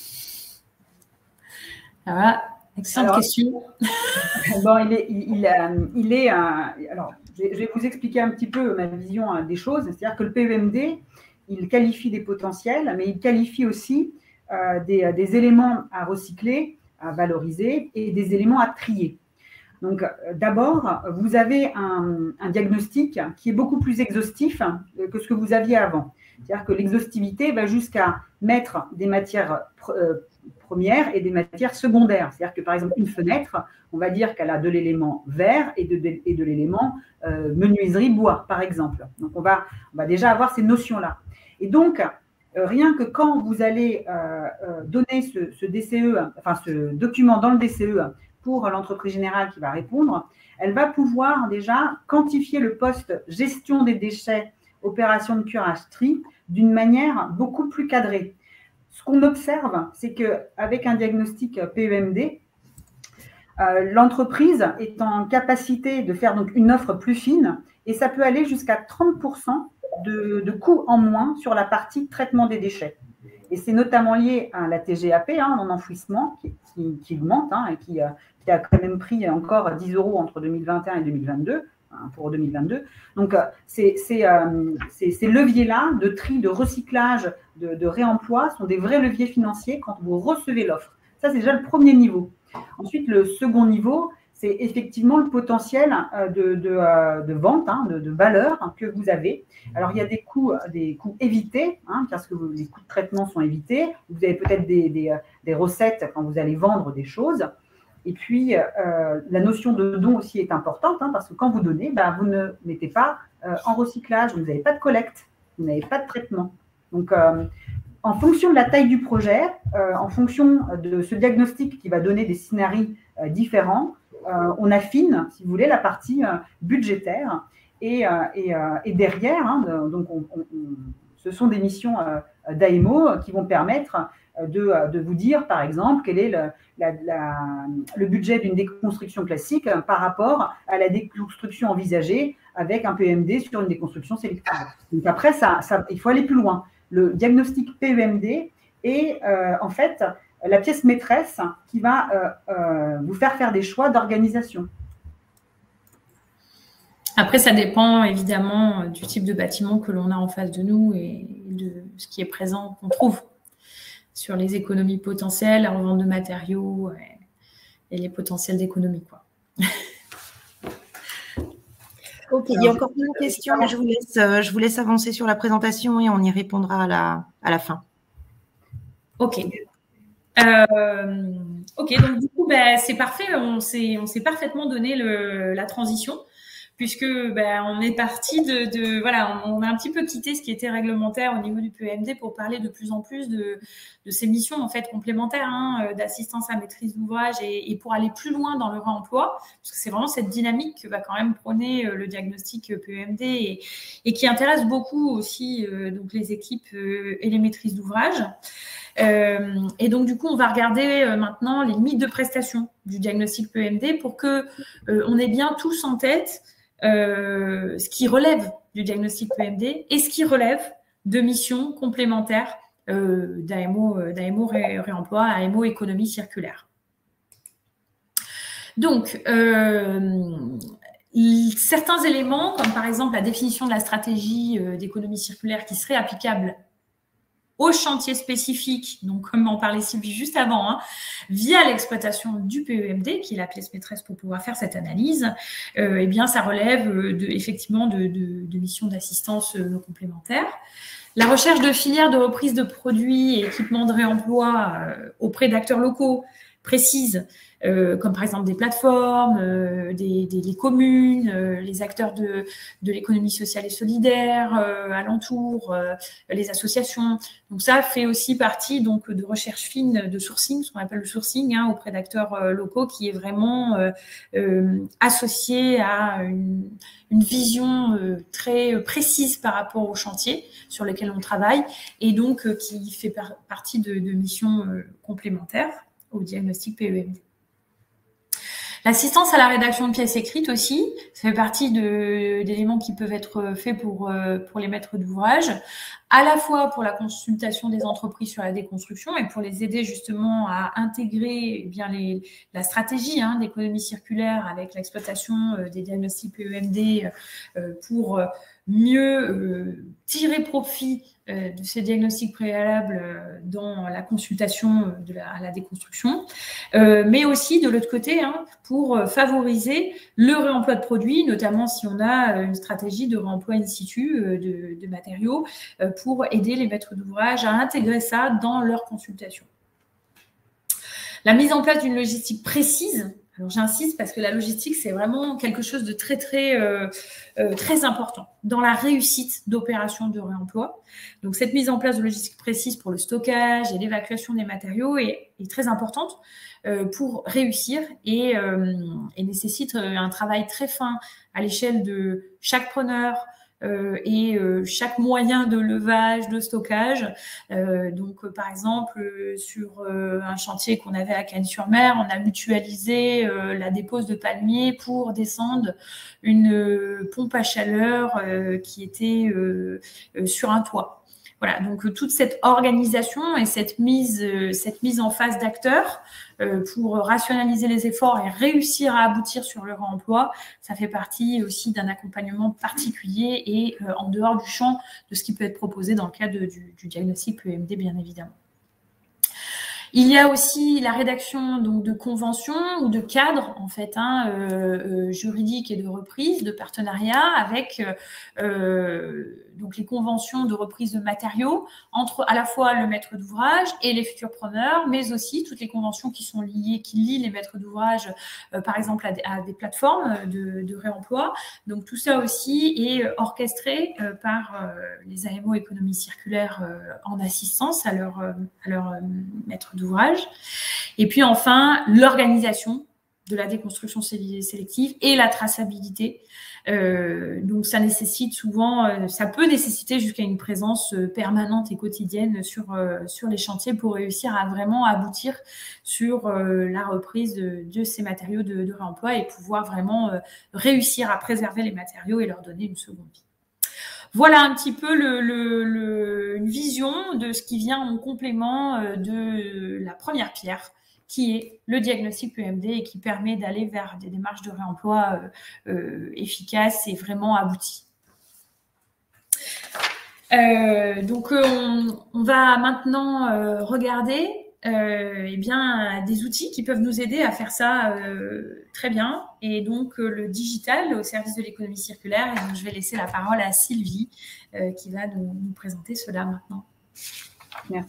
Voilà, excellente alors, question. Bon, il est, il, il, il est un, alors, je vais vous expliquer un petit peu ma vision des choses. C'est-à-dire que le P E M D, il qualifie des potentiels, mais il qualifie aussi euh, des, des éléments à recycler, à valoriser et des éléments à trier. Donc, euh, d'abord, vous avez un, un diagnostic qui est beaucoup plus exhaustif que ce que vous aviez avant. C'est-à-dire que l'exhaustivité va jusqu'à mettre des matières pr euh, premières et des matières secondaires. C'est-à-dire que, par exemple, une fenêtre, on va dire qu'elle a de l'élément verre et de, de, et de l'élément euh, menuiserie bois, par exemple. Donc, on va, on va déjà avoir ces notions-là. Et donc, euh, rien que quand vous allez euh, euh, donner ce, ce D C E, enfin ce document dans le D C E pour l'entreprise générale qui va répondre, elle va pouvoir déjà quantifier le poste gestion des déchets, opération de curage-tri, d'une manière beaucoup plus cadrée. Ce qu'on observe, c'est qu'avec un diagnostic P E M D, euh, l'entreprise est en capacité de faire donc une offre plus fine et ça peut aller jusqu'à trente pour cent de, de coûts en moins sur la partie traitement des déchets. Et c'est notamment lié à la T G A P, hein, en enfouissement, qui, qui, qui augmente hein, et qui, euh, qui a quand même pris encore dix euros entre deux mille vingt et un et deux mille vingt-deux. Pour deux mille vingt-deux. Donc, ces, ces, euh, ces, ces leviers-là de tri, de recyclage, de, de réemploi sont des vrais leviers financiers quand vous recevez l'offre. Ça, c'est déjà le premier niveau. Ensuite, le second niveau, c'est effectivement le potentiel de, de, de vente, hein, de, de valeur que vous avez. Alors, il y a des coûts, des coûts évités, hein, parce que vous, les coûts de traitement sont évités. Vous avez peut-être des, des, des recettes quand vous allez vendre des choses. Et puis, euh, la notion de don aussi est importante, hein, parce que quand vous donnez, bah, vous ne mettez pas euh, en recyclage, vous n'avez pas de collecte, vous n'avez pas de traitement. Donc, euh, en fonction de la taille du projet, euh, en fonction de ce diagnostic qui va donner des scénarios euh, différents, euh, on affine, si vous voulez, la partie euh, budgétaire. Et, euh, et, euh, et derrière, hein, de, donc on, on, on, ce sont des missions euh, d'A M O qui vont permettre de, de vous dire, par exemple, quel est le, la, la, le budget d'une déconstruction classique par rapport à la déconstruction envisagée avec un P E M D sur une déconstruction sélective. Donc après, ça, ça, il faut aller plus loin. Le diagnostic P E M D est euh, en fait la pièce maîtresse qui va euh, euh, vous faire faire des choix d'organisation. Après, ça dépend évidemment du type de bâtiment que l'on a en face de nous et de ce qui est présent, qu'on trouve sur les économies potentielles, la revente de matériaux et, et les potentiels d'économie, quoi. Ok, il y a encore une question, mais je vous laisse, je vous laisse avancer sur la présentation et on y répondra à la, à la fin. Ok. Euh, ok, donc du coup, ben, c'est parfait. On s'est on s'est parfaitement donné le, la transition, puisque ben, on est parti de, de voilà, on, on a un petit peu quitté ce qui était réglementaire au niveau du P E M D pour parler de plus en plus de, de ces missions en fait complémentaires, hein, d'assistance à maîtrise d'ouvrage et, et pour aller plus loin dans le réemploi, parce que c'est vraiment cette dynamique que va quand même prôner le diagnostic P E M D et, et qui intéresse beaucoup aussi euh, donc les équipes euh, et les maîtrises d'ouvrage. Euh, et donc, du coup, on va regarder euh, maintenant les limites de prestation du diagnostic P E M D pour que euh, on ait bien tous en tête euh, ce qui relève du diagnostic P E M D et ce qui relève de missions complémentaires euh, d'A M O, d'A M O ré, réemploi, A M O économie circulaire. Donc, euh, certains éléments, comme par exemple la définition de la stratégie euh, d'économie circulaire qui serait applicable au chantier spécifique, donc comme en parlait Sylvie juste avant, hein, via l'exploitation du P E M D, qui est la pièce maîtresse pour pouvoir faire cette analyse, euh, eh bien, ça relève de, effectivement de, de, de missions d'assistance euh, complémentaires. La recherche de filières de reprise de produits et équipements de réemploi euh, auprès d'acteurs locaux précises, euh, comme par exemple des plateformes, euh, des, des, les communes, euh, les acteurs de, de l'économie sociale et solidaire, euh, alentour, euh, les associations. Donc ça fait aussi partie donc de recherche fine de sourcing, ce qu'on appelle le sourcing, hein, auprès d'acteurs euh, locaux, qui est vraiment euh, euh, associé à une, une vision euh, très précise par rapport au chantier sur lequel on travaille et donc euh, qui fait par, partie de, de missions euh, complémentaires au diagnostic P E M D. L'assistance à la rédaction de pièces écrites aussi, ça fait partie d'éléments qui peuvent être faits pour, pour les maîtres d'ouvrage, à la fois pour la consultation des entreprises sur la déconstruction et pour les aider justement à intégrer eh bien les, la stratégie hein, d'économie circulaire avec l'exploitation euh, des diagnostics P E M D euh, pour euh, mieux euh, tirer profit euh, de ces diagnostics préalables euh, dans la consultation de la, à la déconstruction, euh, mais aussi de l'autre côté hein, pour favoriser le réemploi de produits, notamment si on a une stratégie de réemploi in situ euh, de, de matériaux euh, pour aider les maîtres d'ouvrage à intégrer ça dans leur consultation. La mise en place d'une logistique précise. Alors j'insiste parce que la logistique, c'est vraiment quelque chose de très, très, euh, euh, très important dans la réussite d'opérations de réemploi. Donc cette mise en place de logistique précise pour le stockage et l'évacuation des matériaux est, est très importante euh, pour réussir et, euh, et nécessite un travail très fin à l'échelle de chaque preneur, Euh, et euh, chaque moyen de levage, de stockage. Euh, donc, euh, par exemple, euh, sur euh, un chantier qu'on avait à Cagnes-sur-Mer, on a mutualisé euh, la dépose de palmiers pour descendre une euh, pompe à chaleur euh, qui était euh, euh, sur un toit. Voilà, donc euh, toute cette organisation et cette mise, euh, cette mise en face d'acteurs euh, pour rationaliser les efforts et réussir à aboutir sur le réemploi, ça fait partie aussi d'un accompagnement particulier et euh, en dehors du champ de ce qui peut être proposé dans le cadre de, du, du diagnostic P E M D, bien évidemment. Il y a aussi la rédaction donc, de conventions ou de cadres en fait, hein, euh, euh, juridiques et de reprise, de partenariat avec euh, donc les conventions de reprise de matériaux entre à la fois le maître d'ouvrage et les futurs preneurs, mais aussi toutes les conventions qui sont liées, qui lient les maîtres d'ouvrage, euh, par exemple à des, à des plateformes de, de réemploi. Donc tout ça aussi est orchestré euh, par euh, les A M O économie circulaire euh, en assistance à leur, euh, à leur euh, maître d'ouvrage. Et puis enfin, l'organisation de la déconstruction sélective et la traçabilité. Euh, donc ça nécessite souvent, euh, ça peut nécessiter jusqu'à une présence euh, permanente et quotidienne sur, euh, sur les chantiers pour réussir à vraiment aboutir sur euh, la reprise de, de ces matériaux de, de réemploi et pouvoir vraiment euh, réussir à préserver les matériaux et leur donner une seconde vie. Voilà un petit peu le, le, le, une vision de ce qui vient en complément de la première pierre, qui est le diagnostic P E M D et qui permet d'aller vers des démarches de réemploi euh, euh, efficaces et vraiment abouties. Euh, donc, on, on va maintenant euh, regarder euh, eh bien, des outils qui peuvent nous aider à faire ça euh, très bien. Et donc, euh, le digital au service de l'économie circulaire. Et donc, je vais laisser la parole à Sylvie euh, qui va nous, nous présenter cela maintenant. Merci.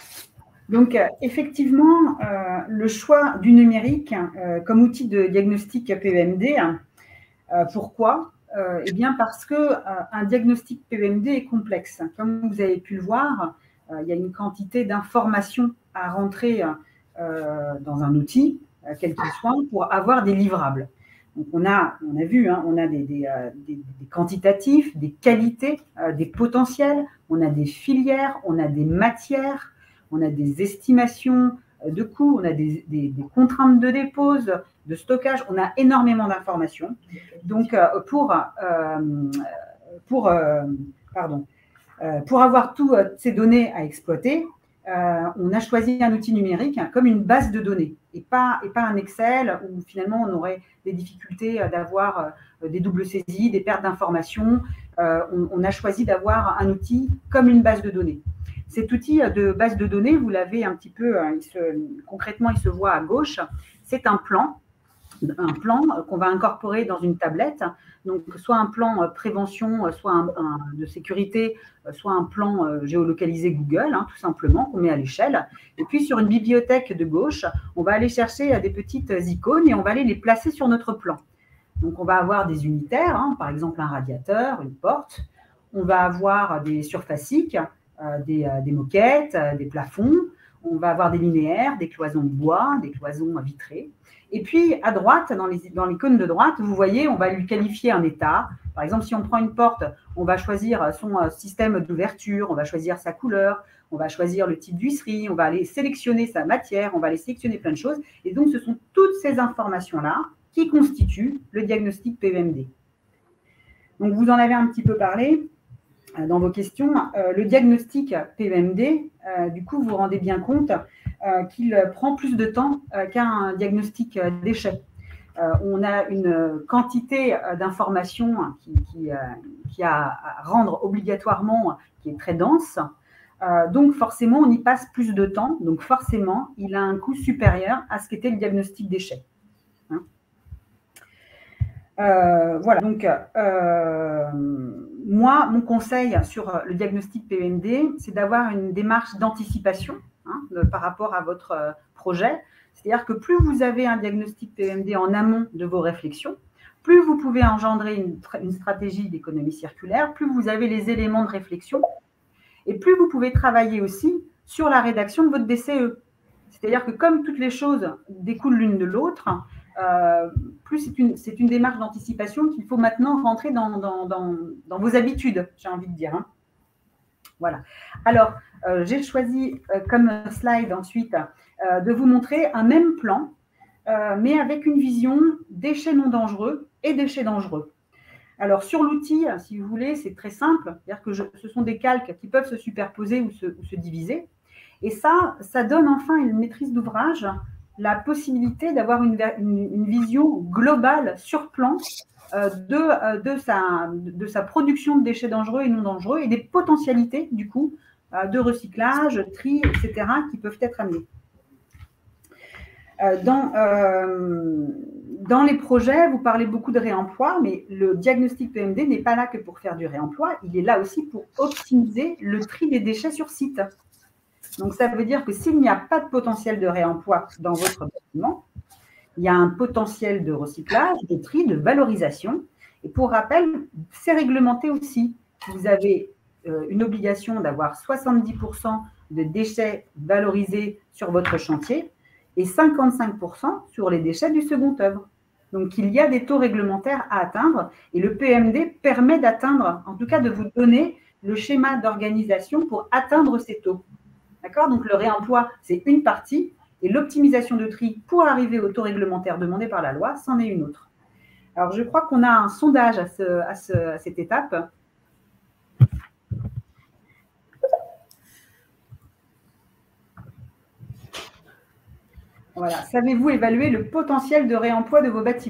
Donc, euh, effectivement, euh, le choix du numérique euh, comme outil de diagnostic P E M D, euh, pourquoi ? Euh, eh bien, parce qu'un euh, diagnostic P E M D est complexe. Comme vous avez pu le voir, euh, il y a une quantité d'informations à rentrer euh, dans un outil, euh, quel qu'il soit, pour avoir des livrables. Donc, on a, on a vu, hein, on a des, des, euh, des, des quantitatifs, des qualités, euh, des potentiels, on a des filières, on a des matières, on a des estimations de coûts, on a des, des, des contraintes de dépose, de stockage, on a énormément d'informations. Donc, euh, pour, euh, pour, euh, pardon, euh, pour avoir toutes euh, ces données à exploiter, euh, on a choisi un outil numérique hein, comme une base de données et pas, et pas un Excel où finalement on aurait des difficultés d'avoir euh, des doubles saisies, des pertes d'informations. Euh, on, on a choisi d'avoir un outil comme une base de données. Cet outil de base de données, vous l'avez un petit peu, il se, concrètement, il se voit à gauche, c'est un plan, un plan qu'on va incorporer dans une tablette, donc soit un plan prévention, soit un, un de sécurité, soit un plan géolocalisé Google, hein, tout simplement, qu'on met à l'échelle. Et puis sur une bibliothèque de gauche, on va aller chercher des petites icônes et on va aller les placer sur notre plan. Donc on va avoir des unitaires, hein, par exemple un radiateur, une porte, on va avoir des surfaciques, Euh, des, euh, des moquettes, euh, des plafonds, on va avoir des linéaires, des cloisons de bois, des cloisons vitrées. Et puis, à droite, dans les, dans l'icône de droite, vous voyez, on va lui qualifier un état. Par exemple, si on prend une porte, on va choisir son système d'ouverture, on va choisir sa couleur, on va choisir le type d'huisserie, on va aller sélectionner sa matière, on va aller sélectionner plein de choses. Et donc, ce sont toutes ces informations-là qui constituent le diagnostic P E M D. Donc, vous en avez un petit peu parlé. dans vos questions, euh, le diagnostic P E M D, euh, du coup, vous vous rendez bien compte euh, qu'il prend plus de temps euh, qu'un diagnostic euh, déchet. Euh, on a une quantité euh, d'informations qui, qui, euh, qui a à rendre obligatoirement, qui est très dense. Euh, donc, forcément, on y passe plus de temps. Donc, forcément, il a un coût supérieur à ce qu'était le diagnostic déchet. Hein euh, voilà. Donc, euh, moi, mon conseil sur le diagnostic P E M D, c'est d'avoir une démarche d'anticipation hein, de, par rapport à votre euh, projet. C'est-à-dire que plus vous avez un diagnostic P E M D en amont de vos réflexions, plus vous pouvez engendrer une, une stratégie d'économie circulaire, plus vous avez les éléments de réflexion, et plus vous pouvez travailler aussi sur la rédaction de votre D C E. C'est-à-dire que comme toutes les choses découlent l'une de l'autre, euh, plus c'est une, c'est une démarche d'anticipation qu'il faut maintenant rentrer dans, dans, dans, dans vos habitudes, j'ai envie de dire. Hein. Voilà. Alors, euh, j'ai choisi euh, comme slide ensuite euh, de vous montrer un même plan, euh, mais avec une vision déchets non dangereux et déchets dangereux. Alors, sur l'outil, si vous voulez, c'est très simple. C'est-à-dire que je, ce sont des calques qui peuvent se superposer ou se, ou se diviser. Et ça, ça donne enfin une maîtrise d'ouvrage, la possibilité d'avoir une, une, une vision globale sur plan euh, de, euh, de, sa, de sa production de déchets dangereux et non dangereux et des potentialités, du coup, euh, de recyclage, tri, et cetera, qui peuvent être amenées. Euh, dans, euh, dans les projets, vous parlez beaucoup de réemploi, mais le diagnostic P E M D n'est pas là que pour faire du réemploi, il est là aussi pour optimiser le tri des déchets sur site. Donc, ça veut dire que s'il n'y a pas de potentiel de réemploi dans votre bâtiment, il y a un potentiel de recyclage, de tri, de valorisation. Et pour rappel, c'est réglementé aussi. Vous avez euh, une obligation d'avoir soixante-dix pour cent de déchets valorisés sur votre chantier et cinquante-cinq pour cent sur les déchets du second œuvre. Donc, il y a des taux réglementaires à atteindre et le P E M D permet d'atteindre, en tout cas de vous donner le schéma d'organisation pour atteindre ces taux. D'accord ? Donc, le réemploi, c'est une partie et l'optimisation de tri pour arriver au taux réglementaire demandé par la loi, c'en est une autre. Alors, je crois qu'on a un sondage à, ce, à, ce, à cette étape. Voilà. Savez-vous évaluer le potentiel de réemploi de vos bâtiments ?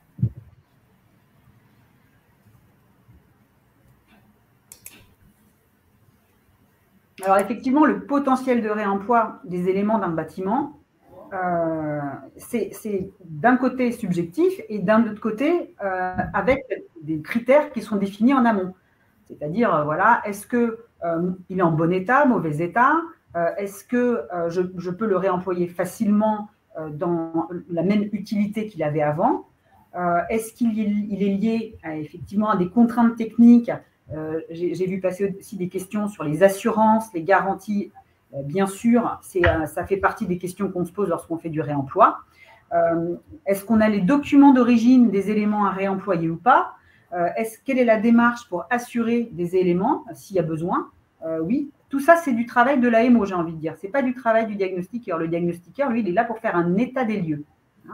Alors, effectivement, le potentiel de réemploi des éléments d'un bâtiment, euh, c'est d'un côté subjectif et d'un autre côté euh, avec des critères qui sont définis en amont. C'est-à-dire, euh, voilà, est-ce qu'il euh, est en bon état, mauvais état ? euh, Est-ce que euh, je, je peux le réemployer facilement euh, dans la même utilité qu'il avait avant ? euh, Est-ce qu'il il est lié à, effectivement à des contraintes techniques ? Euh, J'ai vu passer aussi des questions sur les assurances, les garanties. Euh, bien sûr, euh, ça fait partie des questions qu'on se pose lorsqu'on fait du réemploi. Euh, Est-ce qu'on a les documents d'origine des éléments à réemployer ou pas? euh, est-ce, Quelle est la démarche pour assurer des éléments s'il y a besoin? euh, Oui, tout ça, c'est du travail de l'A M O, j'ai envie de dire. Ce n'est pas du travail du diagnostiqueur. Le diagnostiqueur, lui, il est là pour faire un état des lieux. Hein.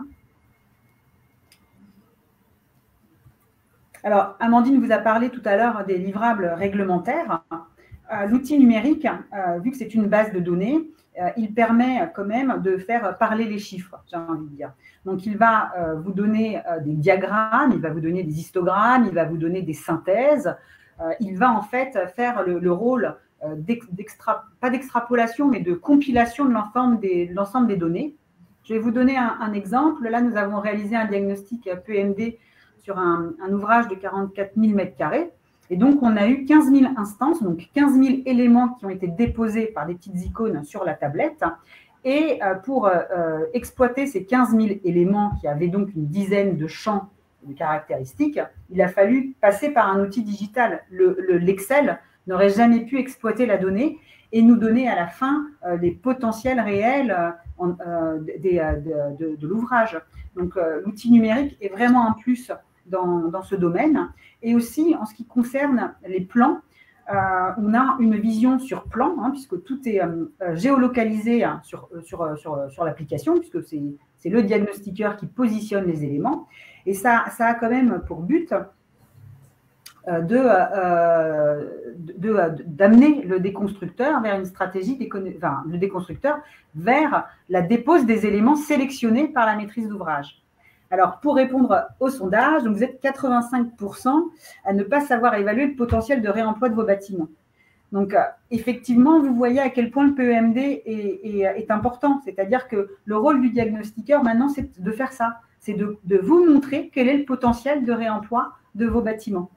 Alors, Amandine vous a parlé tout à l'heure des livrables réglementaires. Euh, L'outil numérique, euh, vu que c'est une base de données, euh, il permet quand même de faire parler les chiffres, j'ai envie de dire. Donc, il va euh, vous donner euh, des diagrammes, il va vous donner des histogrammes, il va vous donner des synthèses. Euh, il va en fait faire le, le rôle, euh, d'extra, pas d'extrapolation, mais de compilation de l'ensemble des, de l'ensemble des données. Je vais vous donner un, un exemple. Là, nous avons réalisé un diagnostic P E M D sur un, un ouvrage de quarante-quatre mille mètres carrés. Et donc, on a eu quinze mille instances, donc quinze mille éléments qui ont été déposés par des petites icônes sur la tablette. Et pour euh, exploiter ces quinze mille éléments qui avaient donc une dizaine de champs de caractéristiques, il a fallu passer par un outil digital. L'Excel le, le, n'aurait jamais pu exploiter la donnée et nous donner à la fin euh, les potentiels réels euh, euh, des, de, de, de l'ouvrage. Donc, euh, l'outil numérique est vraiment un plus Dans, dans ce domaine. Et aussi, en ce qui concerne les plans, euh, on a une vision sur plan, hein, puisque tout est euh, géolocalisé hein, sur, sur, sur, sur l'application, puisque c'est le diagnostiqueur qui positionne les éléments. Et ça, ça a quand même pour but de, euh, de, de, d'amener le déconstructeur vers une stratégie, enfin, le déconstructeur vers la dépose des éléments sélectionnés par la maîtrise d'ouvrage. Alors, pour répondre au sondage, vous êtes quatre-vingt-cinq pour cent à ne pas savoir évaluer le potentiel de réemploi de vos bâtiments. Donc, euh, effectivement, vous voyez à quel point le P E M D est, est, est important. C'est-à-dire que le rôle du diagnostiqueur, maintenant, c'est de faire ça. C'est de, de vous montrer quel est le potentiel de réemploi de vos bâtiments.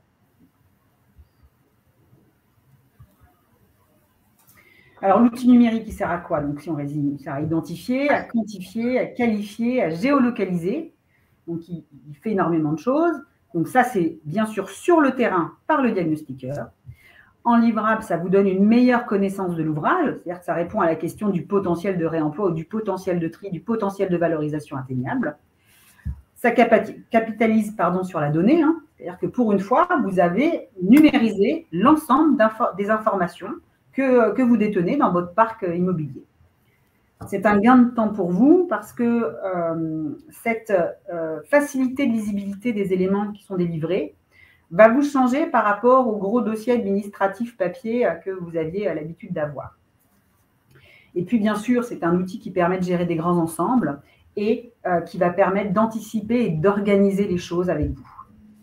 Alors, l'outil numérique, il sert à quoi? Donc, si on résume, il sert à identifier, à quantifier, à qualifier, à géolocaliser. Donc, il, il fait énormément de choses. Donc, ça, c'est bien sûr sur le terrain par le diagnostiqueur. En livrable, ça vous donne une meilleure connaissance de l'ouvrage, c'est-à-dire que ça répond à la question du potentiel de réemploi ou du potentiel de tri, du potentiel de valorisation atteignable. Ça capitalise pardon, sur la donnée, hein, c'est-à-dire que pour une fois, vous avez numérisé l'ensemble des informations que, que vous détenez dans votre parc immobilier. C'est un gain de temps pour vous parce que euh, cette euh, facilité de lisibilité des éléments qui sont délivrés va vous changer par rapport au gros dossier administratif papier que vous aviez l'habitude d'avoir. Et puis, bien sûr, c'est un outil qui permet de gérer des grands ensembles et euh, qui va permettre d'anticiper et d'organiser les choses avec vous.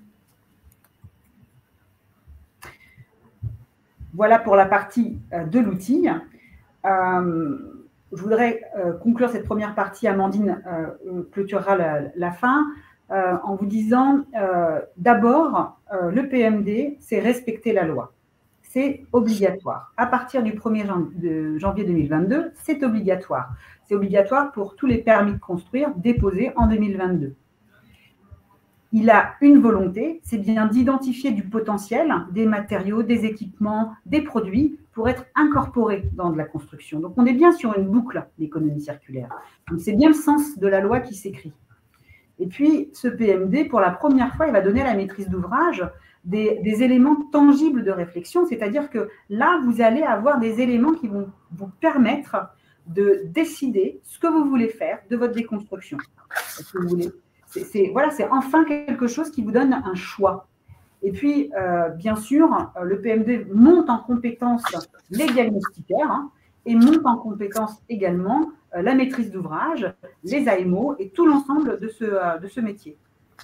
Voilà pour la partie euh, de l'outil. Euh, je voudrais euh, conclure cette première partie. Amandine euh, clôturera la, la fin. Euh, en vous disant, euh, d'abord, euh, le P M D, c'est respecter la loi. C'est obligatoire. À partir du premier janvier deux mille vingt-deux, c'est obligatoire. C'est obligatoire pour tous les permis de construire déposés en deux mille vingt-deux. Il a une volonté, c'est bien d'identifier du potentiel, des matériaux, des équipements, des produits pour être incorporés dans de la construction. Donc, on est bien sur une boucle d'économie circulaire. Donc, c'est bien le sens de la loi qui s'écrit. Et puis, ce P M D, pour la première fois, il va donner à la maîtrise d'ouvrage des, des éléments tangibles de réflexion, c'est-à-dire que là, vous allez avoir des éléments qui vont vous permettre de décider ce que vous voulez faire de votre déconstruction. C'est voilà, c'est enfin quelque chose qui vous donne un choix. Et puis, euh, bien sûr, le P M D monte en compétence les diagnostiqueurs hein, et monte en compétence également euh, la maîtrise d'ouvrage, les A M O et tout l'ensemble de ce, euh, de ce métier.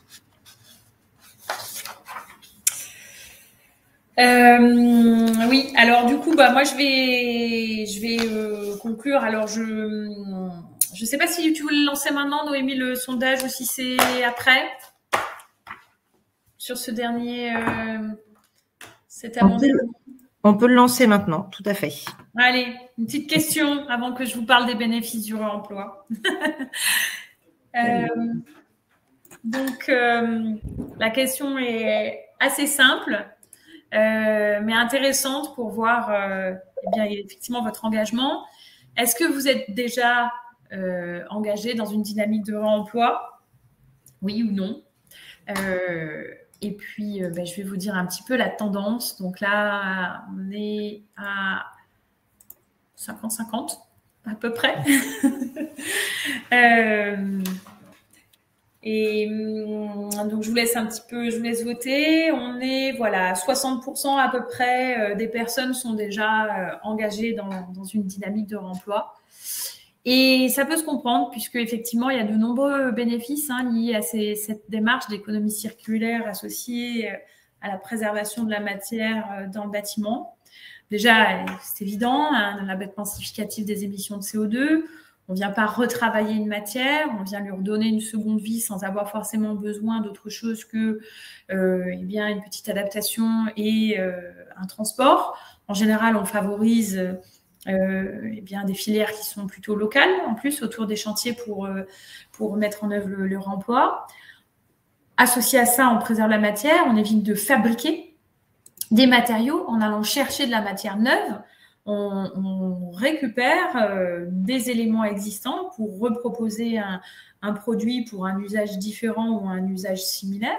Euh, oui, alors du coup, bah, moi je vais, je vais euh, conclure. Alors, je ne sais pas si tu voulais lancer maintenant, Noémie, le sondage ou si c'est après. Sur ce dernier, euh, cet amendement. On peut le lancer maintenant, tout à fait. Allez, une petite question avant que je vous parle des bénéfices du réemploi. euh, donc, euh, la question est assez simple, euh, mais intéressante pour voir euh, eh bien, effectivement votre engagement. Est-ce que vous êtes déjà euh, engagé dans une dynamique de réemploi? Oui ou non? euh, Et puis, euh, ben, je vais vous dire un petit peu la tendance. Donc là, on est à cinquante cinquante à peu près. euh, et donc, je vous laisse un petit peu, je vous laisse voter. On est, voilà, soixante pour cent à peu près des personnes sont déjà euh, engagées dans, dans une dynamique de réemploi. Et ça peut se comprendre puisque effectivement il y a de nombreux bénéfices hein, liés à ces, cette démarche d'économie circulaire associée à la préservation de la matière dans le bâtiment. Déjà, c'est évident, un abaissement significatif des émissions de C O deux. On ne vient pas retravailler une matière, on vient lui redonner une seconde vie sans avoir forcément besoin d'autre chose que euh, eh bien, une petite adaptation et euh, un transport. En général, on favorise Euh, eh bien, des filières qui sont plutôt locales, en plus, autour des chantiers pour, euh, pour mettre en œuvre le, le réemploi. Associé à ça, on préserve la matière, on évite de fabriquer des matériaux en allant chercher de la matière neuve. On, on récupère euh, des éléments existants pour reproposer un, un produit pour un usage différent ou un usage similaire.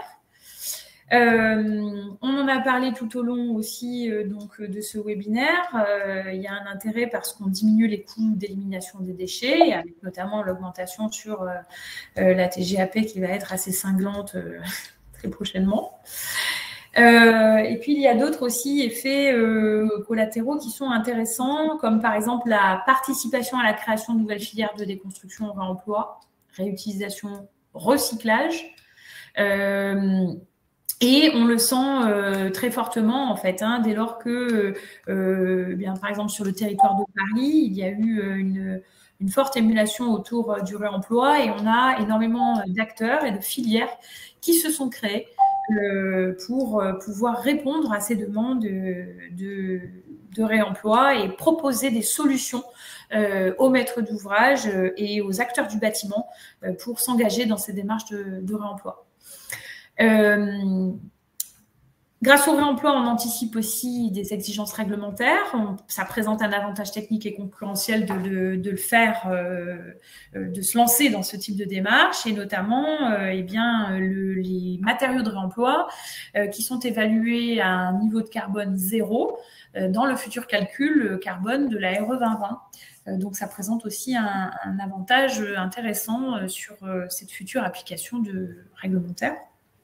Euh, on en a parlé tout au long aussi euh, donc, de ce webinaire. Euh, il y a un intérêt parce qu'on diminue les coûts d'élimination des déchets, avec notamment l'augmentation sur euh, euh, la T G A P qui va être assez cinglante euh, très prochainement. Euh, et puis, il y a d'autres aussi effets euh, collatéraux qui sont intéressants, comme par exemple la participation à la création de nouvelles filières de déconstruction, réemploi, réutilisation, recyclage. Euh, et on le sent euh, très fortement, en fait, hein, dès lors que, euh, bien, par exemple, sur le territoire de Paris, il y a eu une, une forte émulation autour du réemploi et on a énormément d'acteurs et de filières qui se sont créés euh, pour pouvoir répondre à ces demandes de, de, de réemploi et proposer des solutions euh, aux maîtres d'ouvrage et aux acteurs du bâtiment euh, pour s'engager dans ces démarches de, de réemploi. Euh, grâce au réemploi, on anticipe aussi des exigences réglementaires. On, ça présente un avantage technique et concurrentiel de, de, de le faire, euh, de se lancer dans ce type de démarche, et notamment euh, eh bien, le, les matériaux de réemploi euh, qui sont évalués à un niveau de carbone zéro euh, dans le futur calcul carbone de la R E vingt vingt. Euh, donc, ça présente aussi un, un avantage intéressant euh, sur euh, cette future application de réglementaire.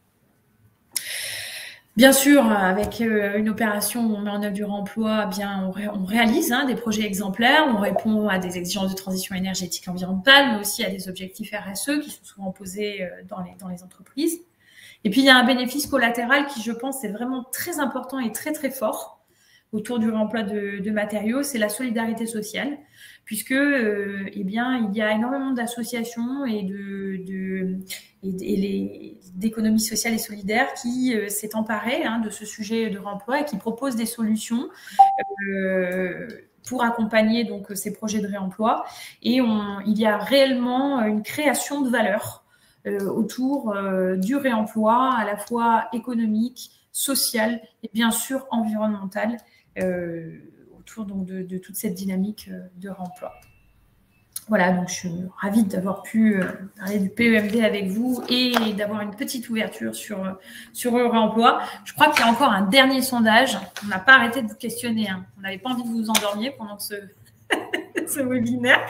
Bien sûr, avec une opération où on met en œuvre du réemploi, bien, on, ré, on réalise hein, des projets exemplaires, on répond à des exigences de transition énergétique environnementale, mais aussi à des objectifs R S E qui sont souvent posés dans les, dans les entreprises. Et puis, il y a un bénéfice collatéral qui, je pense, est vraiment très important et très, très fort autour du réemploi de, de matériaux, c'est la solidarité sociale, puisque euh, eh bien, il y a énormément d'associations et de, de et, et les d'économie sociale et solidaire qui euh, s'est emparée hein, de ce sujet de réemploi et qui proposent des solutions euh, pour accompagner donc ces projets de réemploi. Et on, il y a réellement une création de valeur euh, autour euh, du réemploi, à la fois économique, social et bien sûr environnemental, euh, autour donc, de, de toute cette dynamique de réemploi. Voilà, donc je suis ravie d'avoir pu parler du P E M D avec vous et d'avoir une petite ouverture sur, sur le réemploi. Je crois qu'il y a encore un dernier sondage. On n'a pas arrêté de vous questionner. Hein. On n'avait pas envie de vous endormir pendant ce, ce webinaire.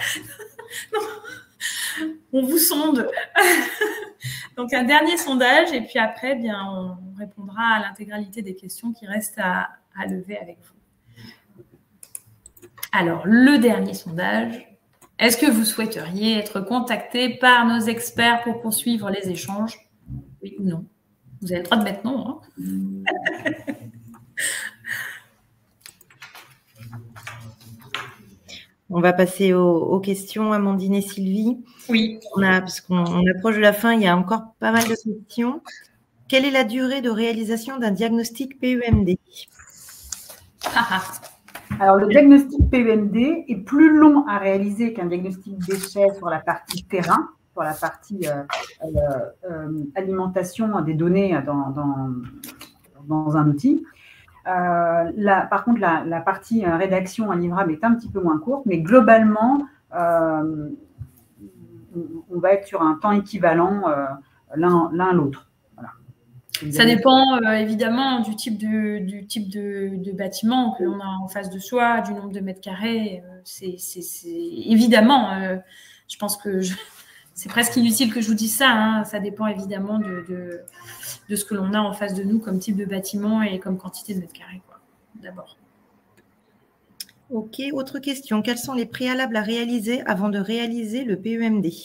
On vous sonde. Donc, un dernier sondage et puis après, bien, on répondra à l'intégralité des questions qui restent à, à lever avec vous. Alors, le dernier sondage. Est-ce que vous souhaiteriez être contacté par nos experts pour poursuivre les échanges? Oui ou non? Vous avez le droit de mettre non. Hein. On va passer aux, aux questions, Amandine et Sylvie. Oui. On a, puisqu'on on approche de la fin, il y a encore pas mal de questions. Quelle est la durée de réalisation d'un diagnostic P E M D? Alors, le diagnostic P E M D est plus long à réaliser qu'un diagnostic déchets sur la partie terrain, sur la partie euh, euh, euh, alimentation des données dans, dans, dans un outil. Euh, la, par contre, la, la partie euh, rédaction à livrable est un petit peu moins courte, mais globalement, euh, on va être sur un temps équivalent euh, l'un l'un à l'autre. Voilà. Ça dépend euh, évidemment du type de, du type de, de bâtiment que l'on a en face de soi, du nombre de mètres carrés. Euh, c'est évidemment, euh, je pense que je, c'est presque inutile que je vous dise ça. Hein, ça dépend évidemment de, de, de ce que l'on a en face de nous comme type de bâtiment et comme quantité de mètres carrés, quoi, d'abord. Ok, autre question. Quels sont les préalables à réaliser avant de réaliser le P E M D?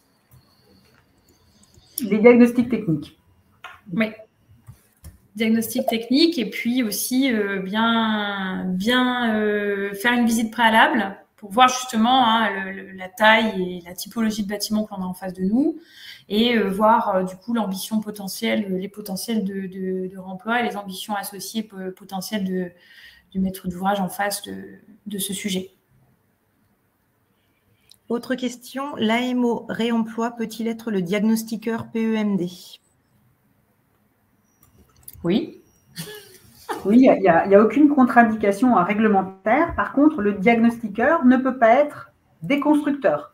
Les diagnostics techniques. Oui. Diagnostic technique et puis aussi euh, bien, bien euh, faire une visite préalable pour voir justement hein, le, le, la taille et la typologie de bâtiment qu'on a en face de nous et euh, voir euh, du coup l'ambition potentielle, les potentiels de, de, de remploi et les ambitions associées potentielles de, du maître d'ouvrage en face de, de ce sujet. Autre question, l'A M O réemploi peut-il être le diagnostiqueur P E M D? Oui. Oui, il n'y a, a, a aucune contre-indication réglementaire. Par contre, le diagnostiqueur ne peut pas être déconstructeur.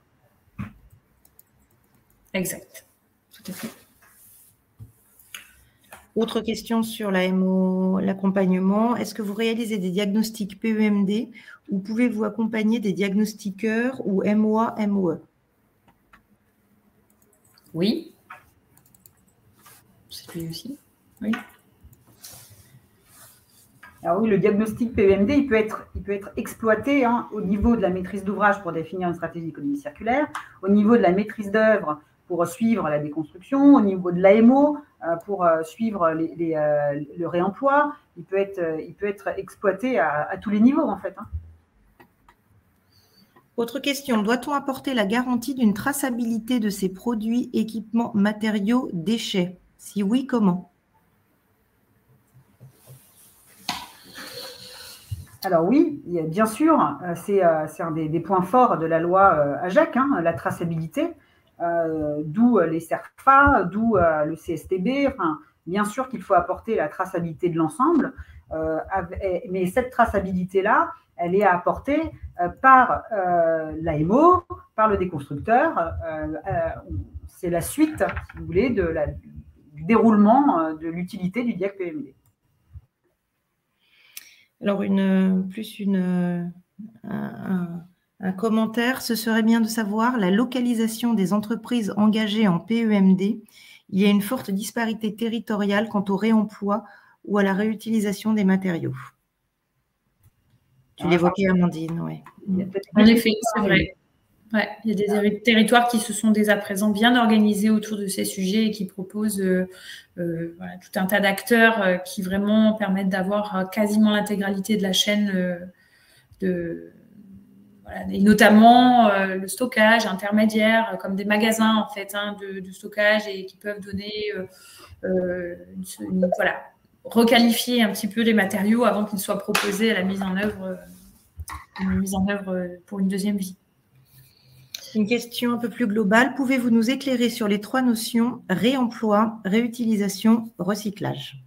Exact. Tout à fait. Autre question sur l'A M O, l'accompagnement. Est-ce que vous réalisez des diagnostics P E M D ou pouvez-vous accompagner des diagnostiqueurs ou M O A, M O E? Oui. C'est lui aussi. Oui. Alors oui, le diagnostic P E M D, il peut être, il peut être exploité hein, au niveau de la maîtrise d'ouvrage pour définir une stratégie d'économie circulaire, au niveau de la maîtrise d'œuvre pour suivre la déconstruction, au niveau de l'A M O euh, pour euh, suivre les, les, euh, le réemploi. Il peut être, euh, il peut être exploité à, à tous les niveaux en fait. Hein. Autre question, doit-on apporter la garantie d'une traçabilité de ces produits, équipements, matériaux, déchets? Si oui, comment? Alors oui, bien sûr, c'est un des, des points forts de la loi AGEC, hein, la traçabilité, euh, d'où les CERFA, d'où euh, le C S T B. Enfin, bien sûr qu'il faut apporter la traçabilité de l'ensemble, euh, mais cette traçabilité-là, elle est à apporter euh, par euh, l'A M O, par le déconstructeur. Euh, euh, c'est la suite, si vous voulez, de la, du déroulement de l'utilité du diag P E M D. Alors, une, plus une, un, un, un commentaire, ce serait bien de savoir la localisation des entreprises engagées en P E M D. Il y a une forte disparité territoriale quant au réemploi ou à la réutilisation des matériaux. Tu ah, l'évoquais, Amandine, oui. En effet, c'est vrai. Ouais, il y a des territoires qui se sont dès à présent bien organisés autour de ces sujets et qui proposent euh, euh, voilà, tout un tas d'acteurs euh, qui vraiment permettent d'avoir euh, quasiment l'intégralité de la chaîne euh, de, voilà, et notamment euh, le stockage intermédiaire, euh, comme des magasins en fait hein, de, de stockage et qui peuvent donner euh, euh, une, une, voilà, requalifier un petit peu les matériaux avant qu'ils soient proposés à la mise en œuvre, euh, une mise en œuvre pour une deuxième vie. Une question un peu plus globale. Pouvez-vous nous éclairer sur les trois notions réemploi, réutilisation, recyclage?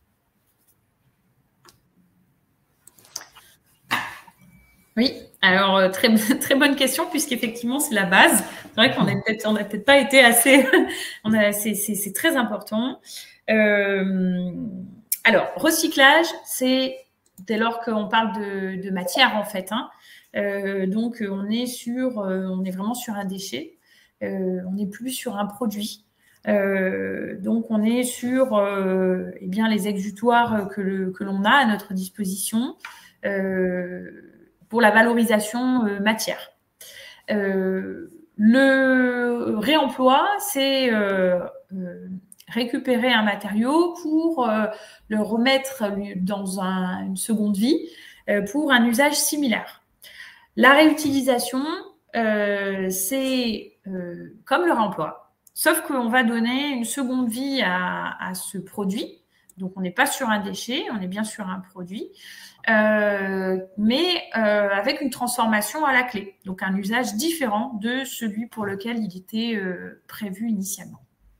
Oui, alors très, très bonne question puisqu'effectivement c'est la base. C'est vrai qu'on n'a peut-être on a peut-être pas été assez. C'est très important. Euh, alors recyclage, c'est dès lors qu'on parle de, de matière en fait. Hein, Euh, donc, on est sur, euh, on est vraiment sur un déchet. Euh, on n'est plus sur un produit. Euh, donc, on est sur, euh, eh bien, les exutoires que le, que l'on a à notre disposition euh, pour la valorisation euh, matière. Euh, le réemploi, c'est euh, euh, récupérer un matériau pour euh, le remettre dans un, une seconde vie euh, pour un usage similaire. La réutilisation, euh, c'est euh, comme le réemploi, sauf qu'on va donner une seconde vie à, à ce produit. Donc, on n'est pas sur un déchet, on est bien sur un produit, euh, mais euh, avec une transformation à la clé. Donc, un usage différent de celui pour lequel il était euh, prévu initialement.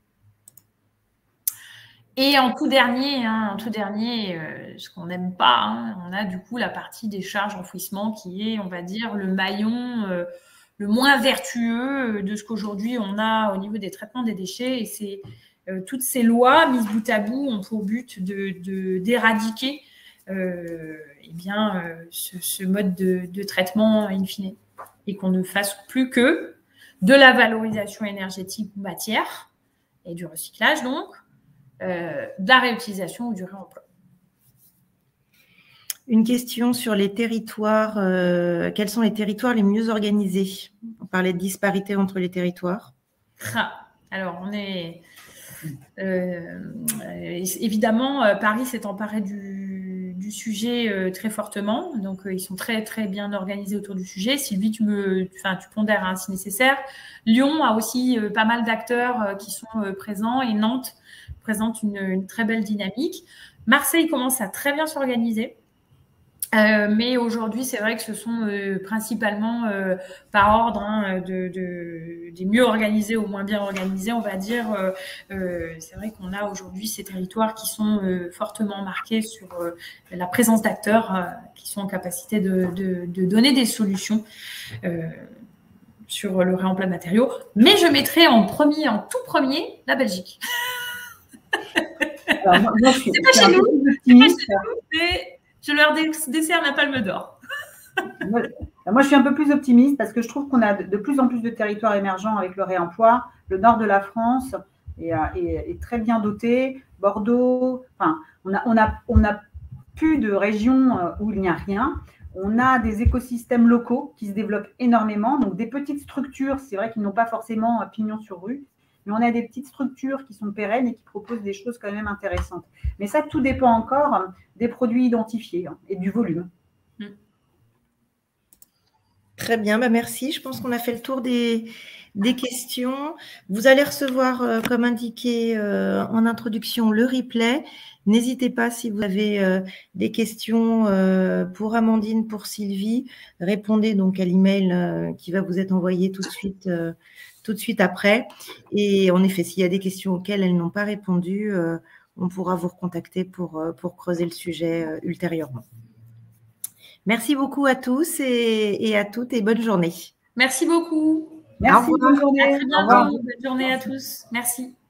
Et en tout dernier, hein, en tout dernier, euh, ce qu'on n'aime pas, hein, on a du coup la partie des charges enfouissement qui est, on va dire, le maillon euh, le moins vertueux de ce qu'aujourd'hui on a au niveau des traitements des déchets. Et c'est euh, toutes ces lois mises bout à bout ont pour but de d'éradiquer euh, eh bien euh, ce, ce mode de, de traitement in fine et qu'on ne fasse plus que de la valorisation énergétique ou matière et du recyclage donc. Euh, de la réutilisation ou du réemploi. Une question sur les territoires. Euh, quels sont les territoires les mieux organisés? On parlait de disparité entre les territoires. Ah, alors, on est... Euh, évidemment, Paris s'est emparé du, du sujet euh, très fortement. Donc, euh, ils sont très, très bien organisés autour du sujet. Sylvie, tu, me, enfin, tu pondères hein, si nécessaire. Lyon a aussi euh, pas mal d'acteurs euh, qui sont euh, présents et Nantes présente une, une très belle dynamique. Marseille commence à très bien s'organiser. Euh, mais aujourd'hui, c'est vrai que ce sont euh, principalement euh, par ordre hein, de, de, des mieux organisés au moins bien organisés, on va dire. Euh, euh, c'est vrai qu'on a aujourd'hui ces territoires qui sont euh, fortement marqués sur euh, la présence d'acteurs euh, qui sont en capacité de, de, de donner des solutions euh, sur le réemploi de matériaux. Mais je mettrai en premier, en tout premier, la Belgique. Alors, moi, moi, je suis, c'est pas chez nous, c'est pas chez nous, mais je leur décerne la palme d'or. moi, moi, je suis un peu plus optimiste parce que je trouve qu'on a de plus en plus de territoires émergents avec le réemploi. Le nord de la France est, est, est très bien doté. Bordeaux, enfin, on a, on a, on a plus de régions où il n'y a rien. On a des écosystèmes locaux qui se développent énormément, donc des petites structures, c'est vrai qu'ils n'ont pas forcément pignon sur rue, mais on a des petites structures qui sont pérennes et qui proposent des choses quand même intéressantes. Mais ça, tout dépend encore des produits identifiés hein, et du volume. Très bien, bah merci. Je pense qu'on a fait le tour des, des questions. Vous allez recevoir, euh, comme indiqué euh, en introduction, le replay. N'hésitez pas si vous avez euh, des questions euh, pour Amandine, pour Sylvie, répondez donc à l'email euh, qui va vous être envoyé tout de suite, euh, tout de suite après. Et en effet, s'il y a des questions auxquelles elles n'ont pas répondu, euh, on pourra vous recontacter pour, euh, pour creuser le sujet euh, ultérieurement. Merci beaucoup à tous et, et à toutes et bonne journée. Merci beaucoup. Merci, bonne journée. À très bientôt. Bonne journée à tous. Merci.